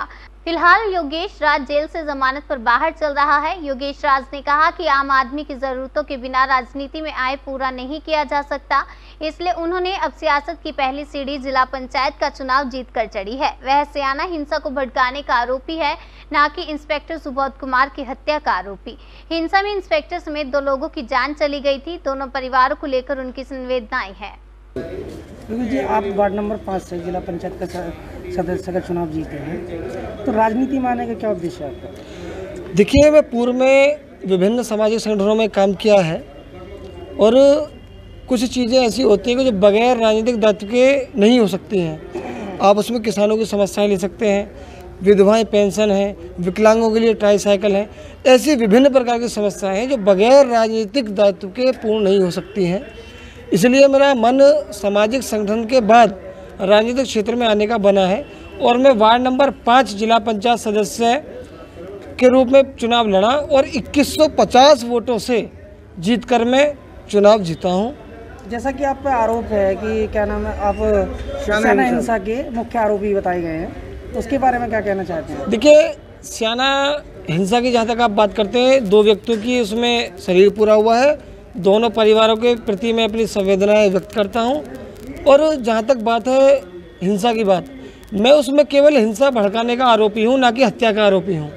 Speaker 1: फिलहाल योगेश राज जेल से जमानत पर बाहर चल रहा है। योगेश राज ने कहा कि आम आदमी की जरूरतों के बिना राजनीति में आय पूरा नहीं किया जा सकता, इसलिए उन्होंने अब सियासत की पहली सीढ़ी जिला पंचायत का चुनाव जीतकर चढ़ी है। वह स्याना हिंसा को भड़काने का आरोपी है, न कि इंस्पेक्टर सुबोध कुमार की हत्या का आरोपी। हिंसा में इंस्पेक्टर समेत 2 लोगों की जान चली गई थी। दोनों परिवारों को लेकर उनकी संवेदनाएं हैं।
Speaker 2: जी, आप वार्ड नंबर 5 से जिला पंचायत का सदस्य का चुनाव जीते हैं, तो राजनीति में आने का क्या उद्देश्य है आपका?
Speaker 6: देखिए, मैं पूर्व में विभिन्न सामाजिक संगठनों में काम किया है और कुछ चीज़ें ऐसी होती हैं कि जो बगैर राजनीतिक दायित्व के नहीं हो सकती हैं। आप उसमें किसानों की समस्याएं ले सकते हैं, विधवाएं पेंशन है, विकलांगों के लिए ट्राईसाइकिल है, ऐसी विभिन्न प्रकार की समस्याएं हैं जो बगैर राजनीतिक दायित्व के पूर्ण नहीं हो सकती हैं। इसलिए मेरा मन सामाजिक संगठन के बाद राजनीतिक क्षेत्र में आने का बना है और मैं वार्ड नंबर 5 जिला पंचायत सदस्य के रूप में चुनाव लड़ा और 2150 वोटों से जीतकर मैं चुनाव जीता हूं।
Speaker 2: जैसा कि आप पे आरोप है कि क्या नाम है, आप स्याना हिंसा के मुख्य आरोपी बताए गए हैं, तो उसके बारे में क्या कहना चाहते हैं?
Speaker 6: देखिए, स्याना हिंसा की जहाँ तक आप बात करते हैं, 2 व्यक्तियों की उसमें शरीर पूरा हुआ है। दोनों परिवारों के प्रति मैं अपनी संवेदनाएं व्यक्त करता हूं और जहां तक बात है हिंसा की बात, मैं उसमें केवल हिंसा भड़काने का आरोपी हूं, ना कि हत्या का आरोपी हूं।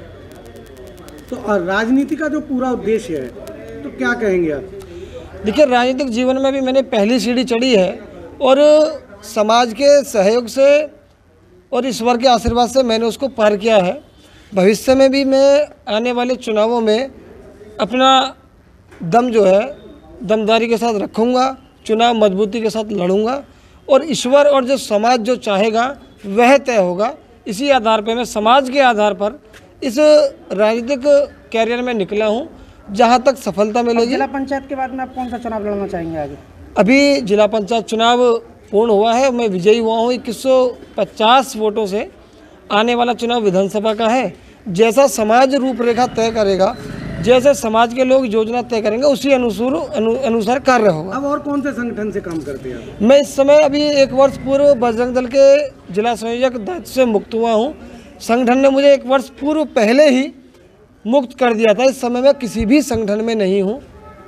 Speaker 2: तो राजनीति का जो पूरा उद्देश्य है, तो क्या कहेंगे आप?
Speaker 6: देखिए, राजनीतिक जीवन में भी मैंने पहली सीढ़ी चढ़ी है और समाज के सहयोग से और ईश्वर के आशीर्वाद से मैंने उसको पार किया है। भविष्य में भी मैं आने वाले चुनावों में अपना दम जो है दमदारी के साथ रखूँगा, चुनाव मजबूती के साथ लड़ूंगा और ईश्वर और जो समाज जो चाहेगा वह तय होगा। इसी आधार पर मैं समाज के आधार पर इस राजनीतिक कैरियर में निकला हूं, जहां तक सफलता मिलेगी।
Speaker 2: जिला पंचायत के बाद में आप कौन सा चुनाव लड़ना चाहेंगे आगे?
Speaker 6: अभी जिला पंचायत चुनाव पूर्ण हुआ है, मैं विजयी हुआ हूं 2150 वोटों से। आने वाला चुनाव विधानसभा का है। जैसा समाज रूपरेखा तय करेगा, जैसे समाज के लोग योजना तय करेंगे, उसी अनुसार कार्य होगा।
Speaker 2: अब और कौन से संगठन से काम करते हैं?
Speaker 6: मैं इस समय अभी 1 वर्ष पूर्व बजरंग दल के जिला संयोजक दायित्व से मुक्त हुआ हूं। संगठन ने मुझे 1 वर्ष पूर्व पहले ही मुक्त कर दिया था। इस समय मैं किसी भी संगठन में नहीं हूं।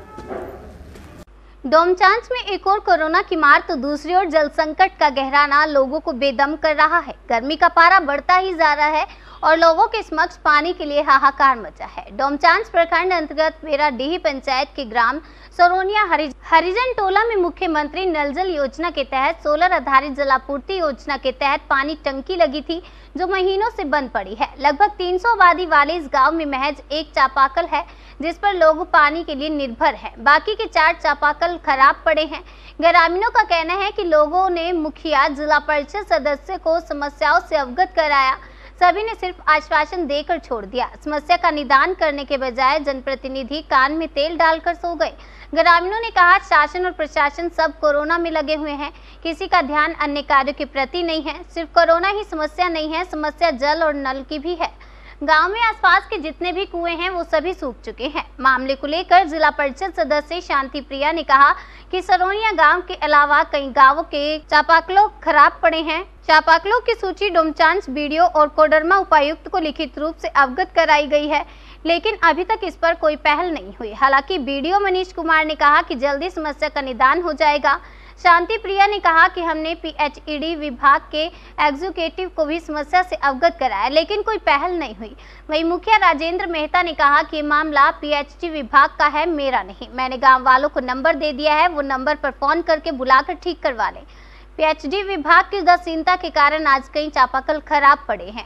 Speaker 1: डोमचांच में एक और कोरोना की मार तो दूसरी ओर जल संकट का गहराना लोगों को बेदम कर रहा है। गर्मी का पारा बढ़ता ही जा रहा है और लोगों के समक्ष पानी के लिए हाहाकार मचा है। डोमचांच प्रखंड अंतर्गत बेराडीह पंचायत के ग्राम सरोनिया हरिजन टोला में मुख्यमंत्री नल जल योजना के तहत सोलर आधारित जलापूर्ति योजना के तहत पानी टंकी लगी थी, जो महीनों से बंद पड़ी है। लगभग 300 आबादी वाले इस गांव में महज एक चापाकल है, जिस पर लोग पानी के लिए निर्भर हैं। बाकी के 4 चापाकल खराब पड़े हैं। ग्रामीणों का कहना है कि लोगों ने मुखिया, जिला परिषद सदस्य को समस्याओं से अवगत कराया, सभी ने सिर्फ आश्वासन देकर छोड़ दिया। समस्या का निदान करने के बजाय जनप्रतिनिधि कान में तेल डालकर सो गए। ग्रामीणों ने कहा, शासन और प्रशासन सब कोरोना में लगे हुए हैं, किसी का ध्यान अन्य कार्यों के प्रति नहीं है। सिर्फ कोरोना ही समस्या नहीं है, समस्या जल और नल की भी है। गांव में आसपास के जितने भी कुएं हैं वो सभी सूख चुके हैं। मामले को लेकर जिला परिषद सदस्य शांति प्रिया ने कहा कि सरोनिया गांव के अलावा कई गांवों के चापाकलों खराब पड़े हैं। चापाकलों की सूची डोमचांच बीडीओ और कोडरमा उपायुक्त को लिखित रूप से अवगत कराई गई है, लेकिन अभी तक इस पर कोई पहल नहीं हुई। हालांकि बीडीओ मनीष कुमार ने कहा कि जल्दी समस्या का निदान हो जाएगा। शांति प्रिया ने कहा कि हमने पीएचईडी विभाग के एग्जीक्यूटिव को भी समस्या से अवगत कराया, लेकिन कोई पहल नहीं हुई। वहीं मुखिया राजेंद्र मेहता ने कहा कि मामला पीएचडी विभाग का है, मेरा नहीं। मैंने गांव वालों को नंबर दे दिया है, वो नंबर पर फोन करके बुलाकर ठीक करवा लें। पीएचडी विभाग की उदासीनता के कारण आज कई चापाकल खराब पड़े हैं।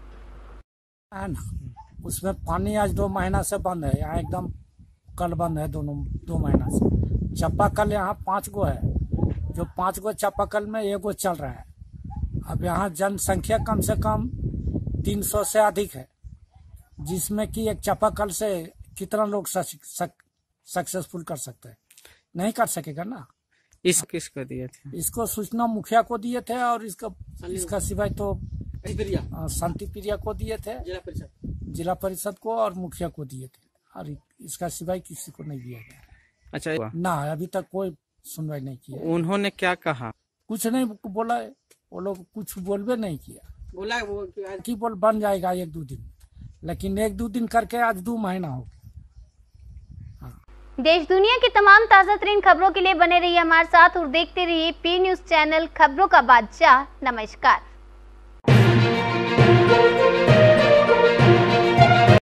Speaker 7: उसमें पानी आज 2 महीना से बंद है, यहाँ एकदम कल बंद है, 2 महीना से। चापाकल यहाँ 5 गो है, जो 5 गो चापाकल में 1 गो चल रहा है। अब यहाँ जनसंख्या कम से कम 300 से अधिक है, जिसमें कि एक चापाकल से कितना लोग सक्सेसफुल कर सकते हैं? नहीं कर सकेगा ना।
Speaker 11: किसको दिए थे? इसको
Speaker 7: सूचना मुखिया को दिए थे और इसका सिवाय तो शांति प्रिया को दिए थे, जिला परिषद को और मुखिया को दिए थे, और इसका सिवाय किसी को नहीं दिया गया।
Speaker 11: अच्छा
Speaker 7: ना, अभी तक कोई सुनवाई नहीं किया।
Speaker 11: उन्होंने क्या कहा?
Speaker 7: कुछ नहीं बोला, वो लोग कुछ बोलबे नहीं किया।
Speaker 2: बोला वो
Speaker 7: की पोल बन जाएगा 1-2 दिन, लेकिन 1-2 दिन करके आज 2 महीना हो गया।
Speaker 1: देश दुनिया की तमाम ताज़ा तरीन खबरों के लिए बने रहिए हमारे साथ और देखते रहिए पी न्यूज़ चैनल, खबरों का बादशाह। नमस्कार।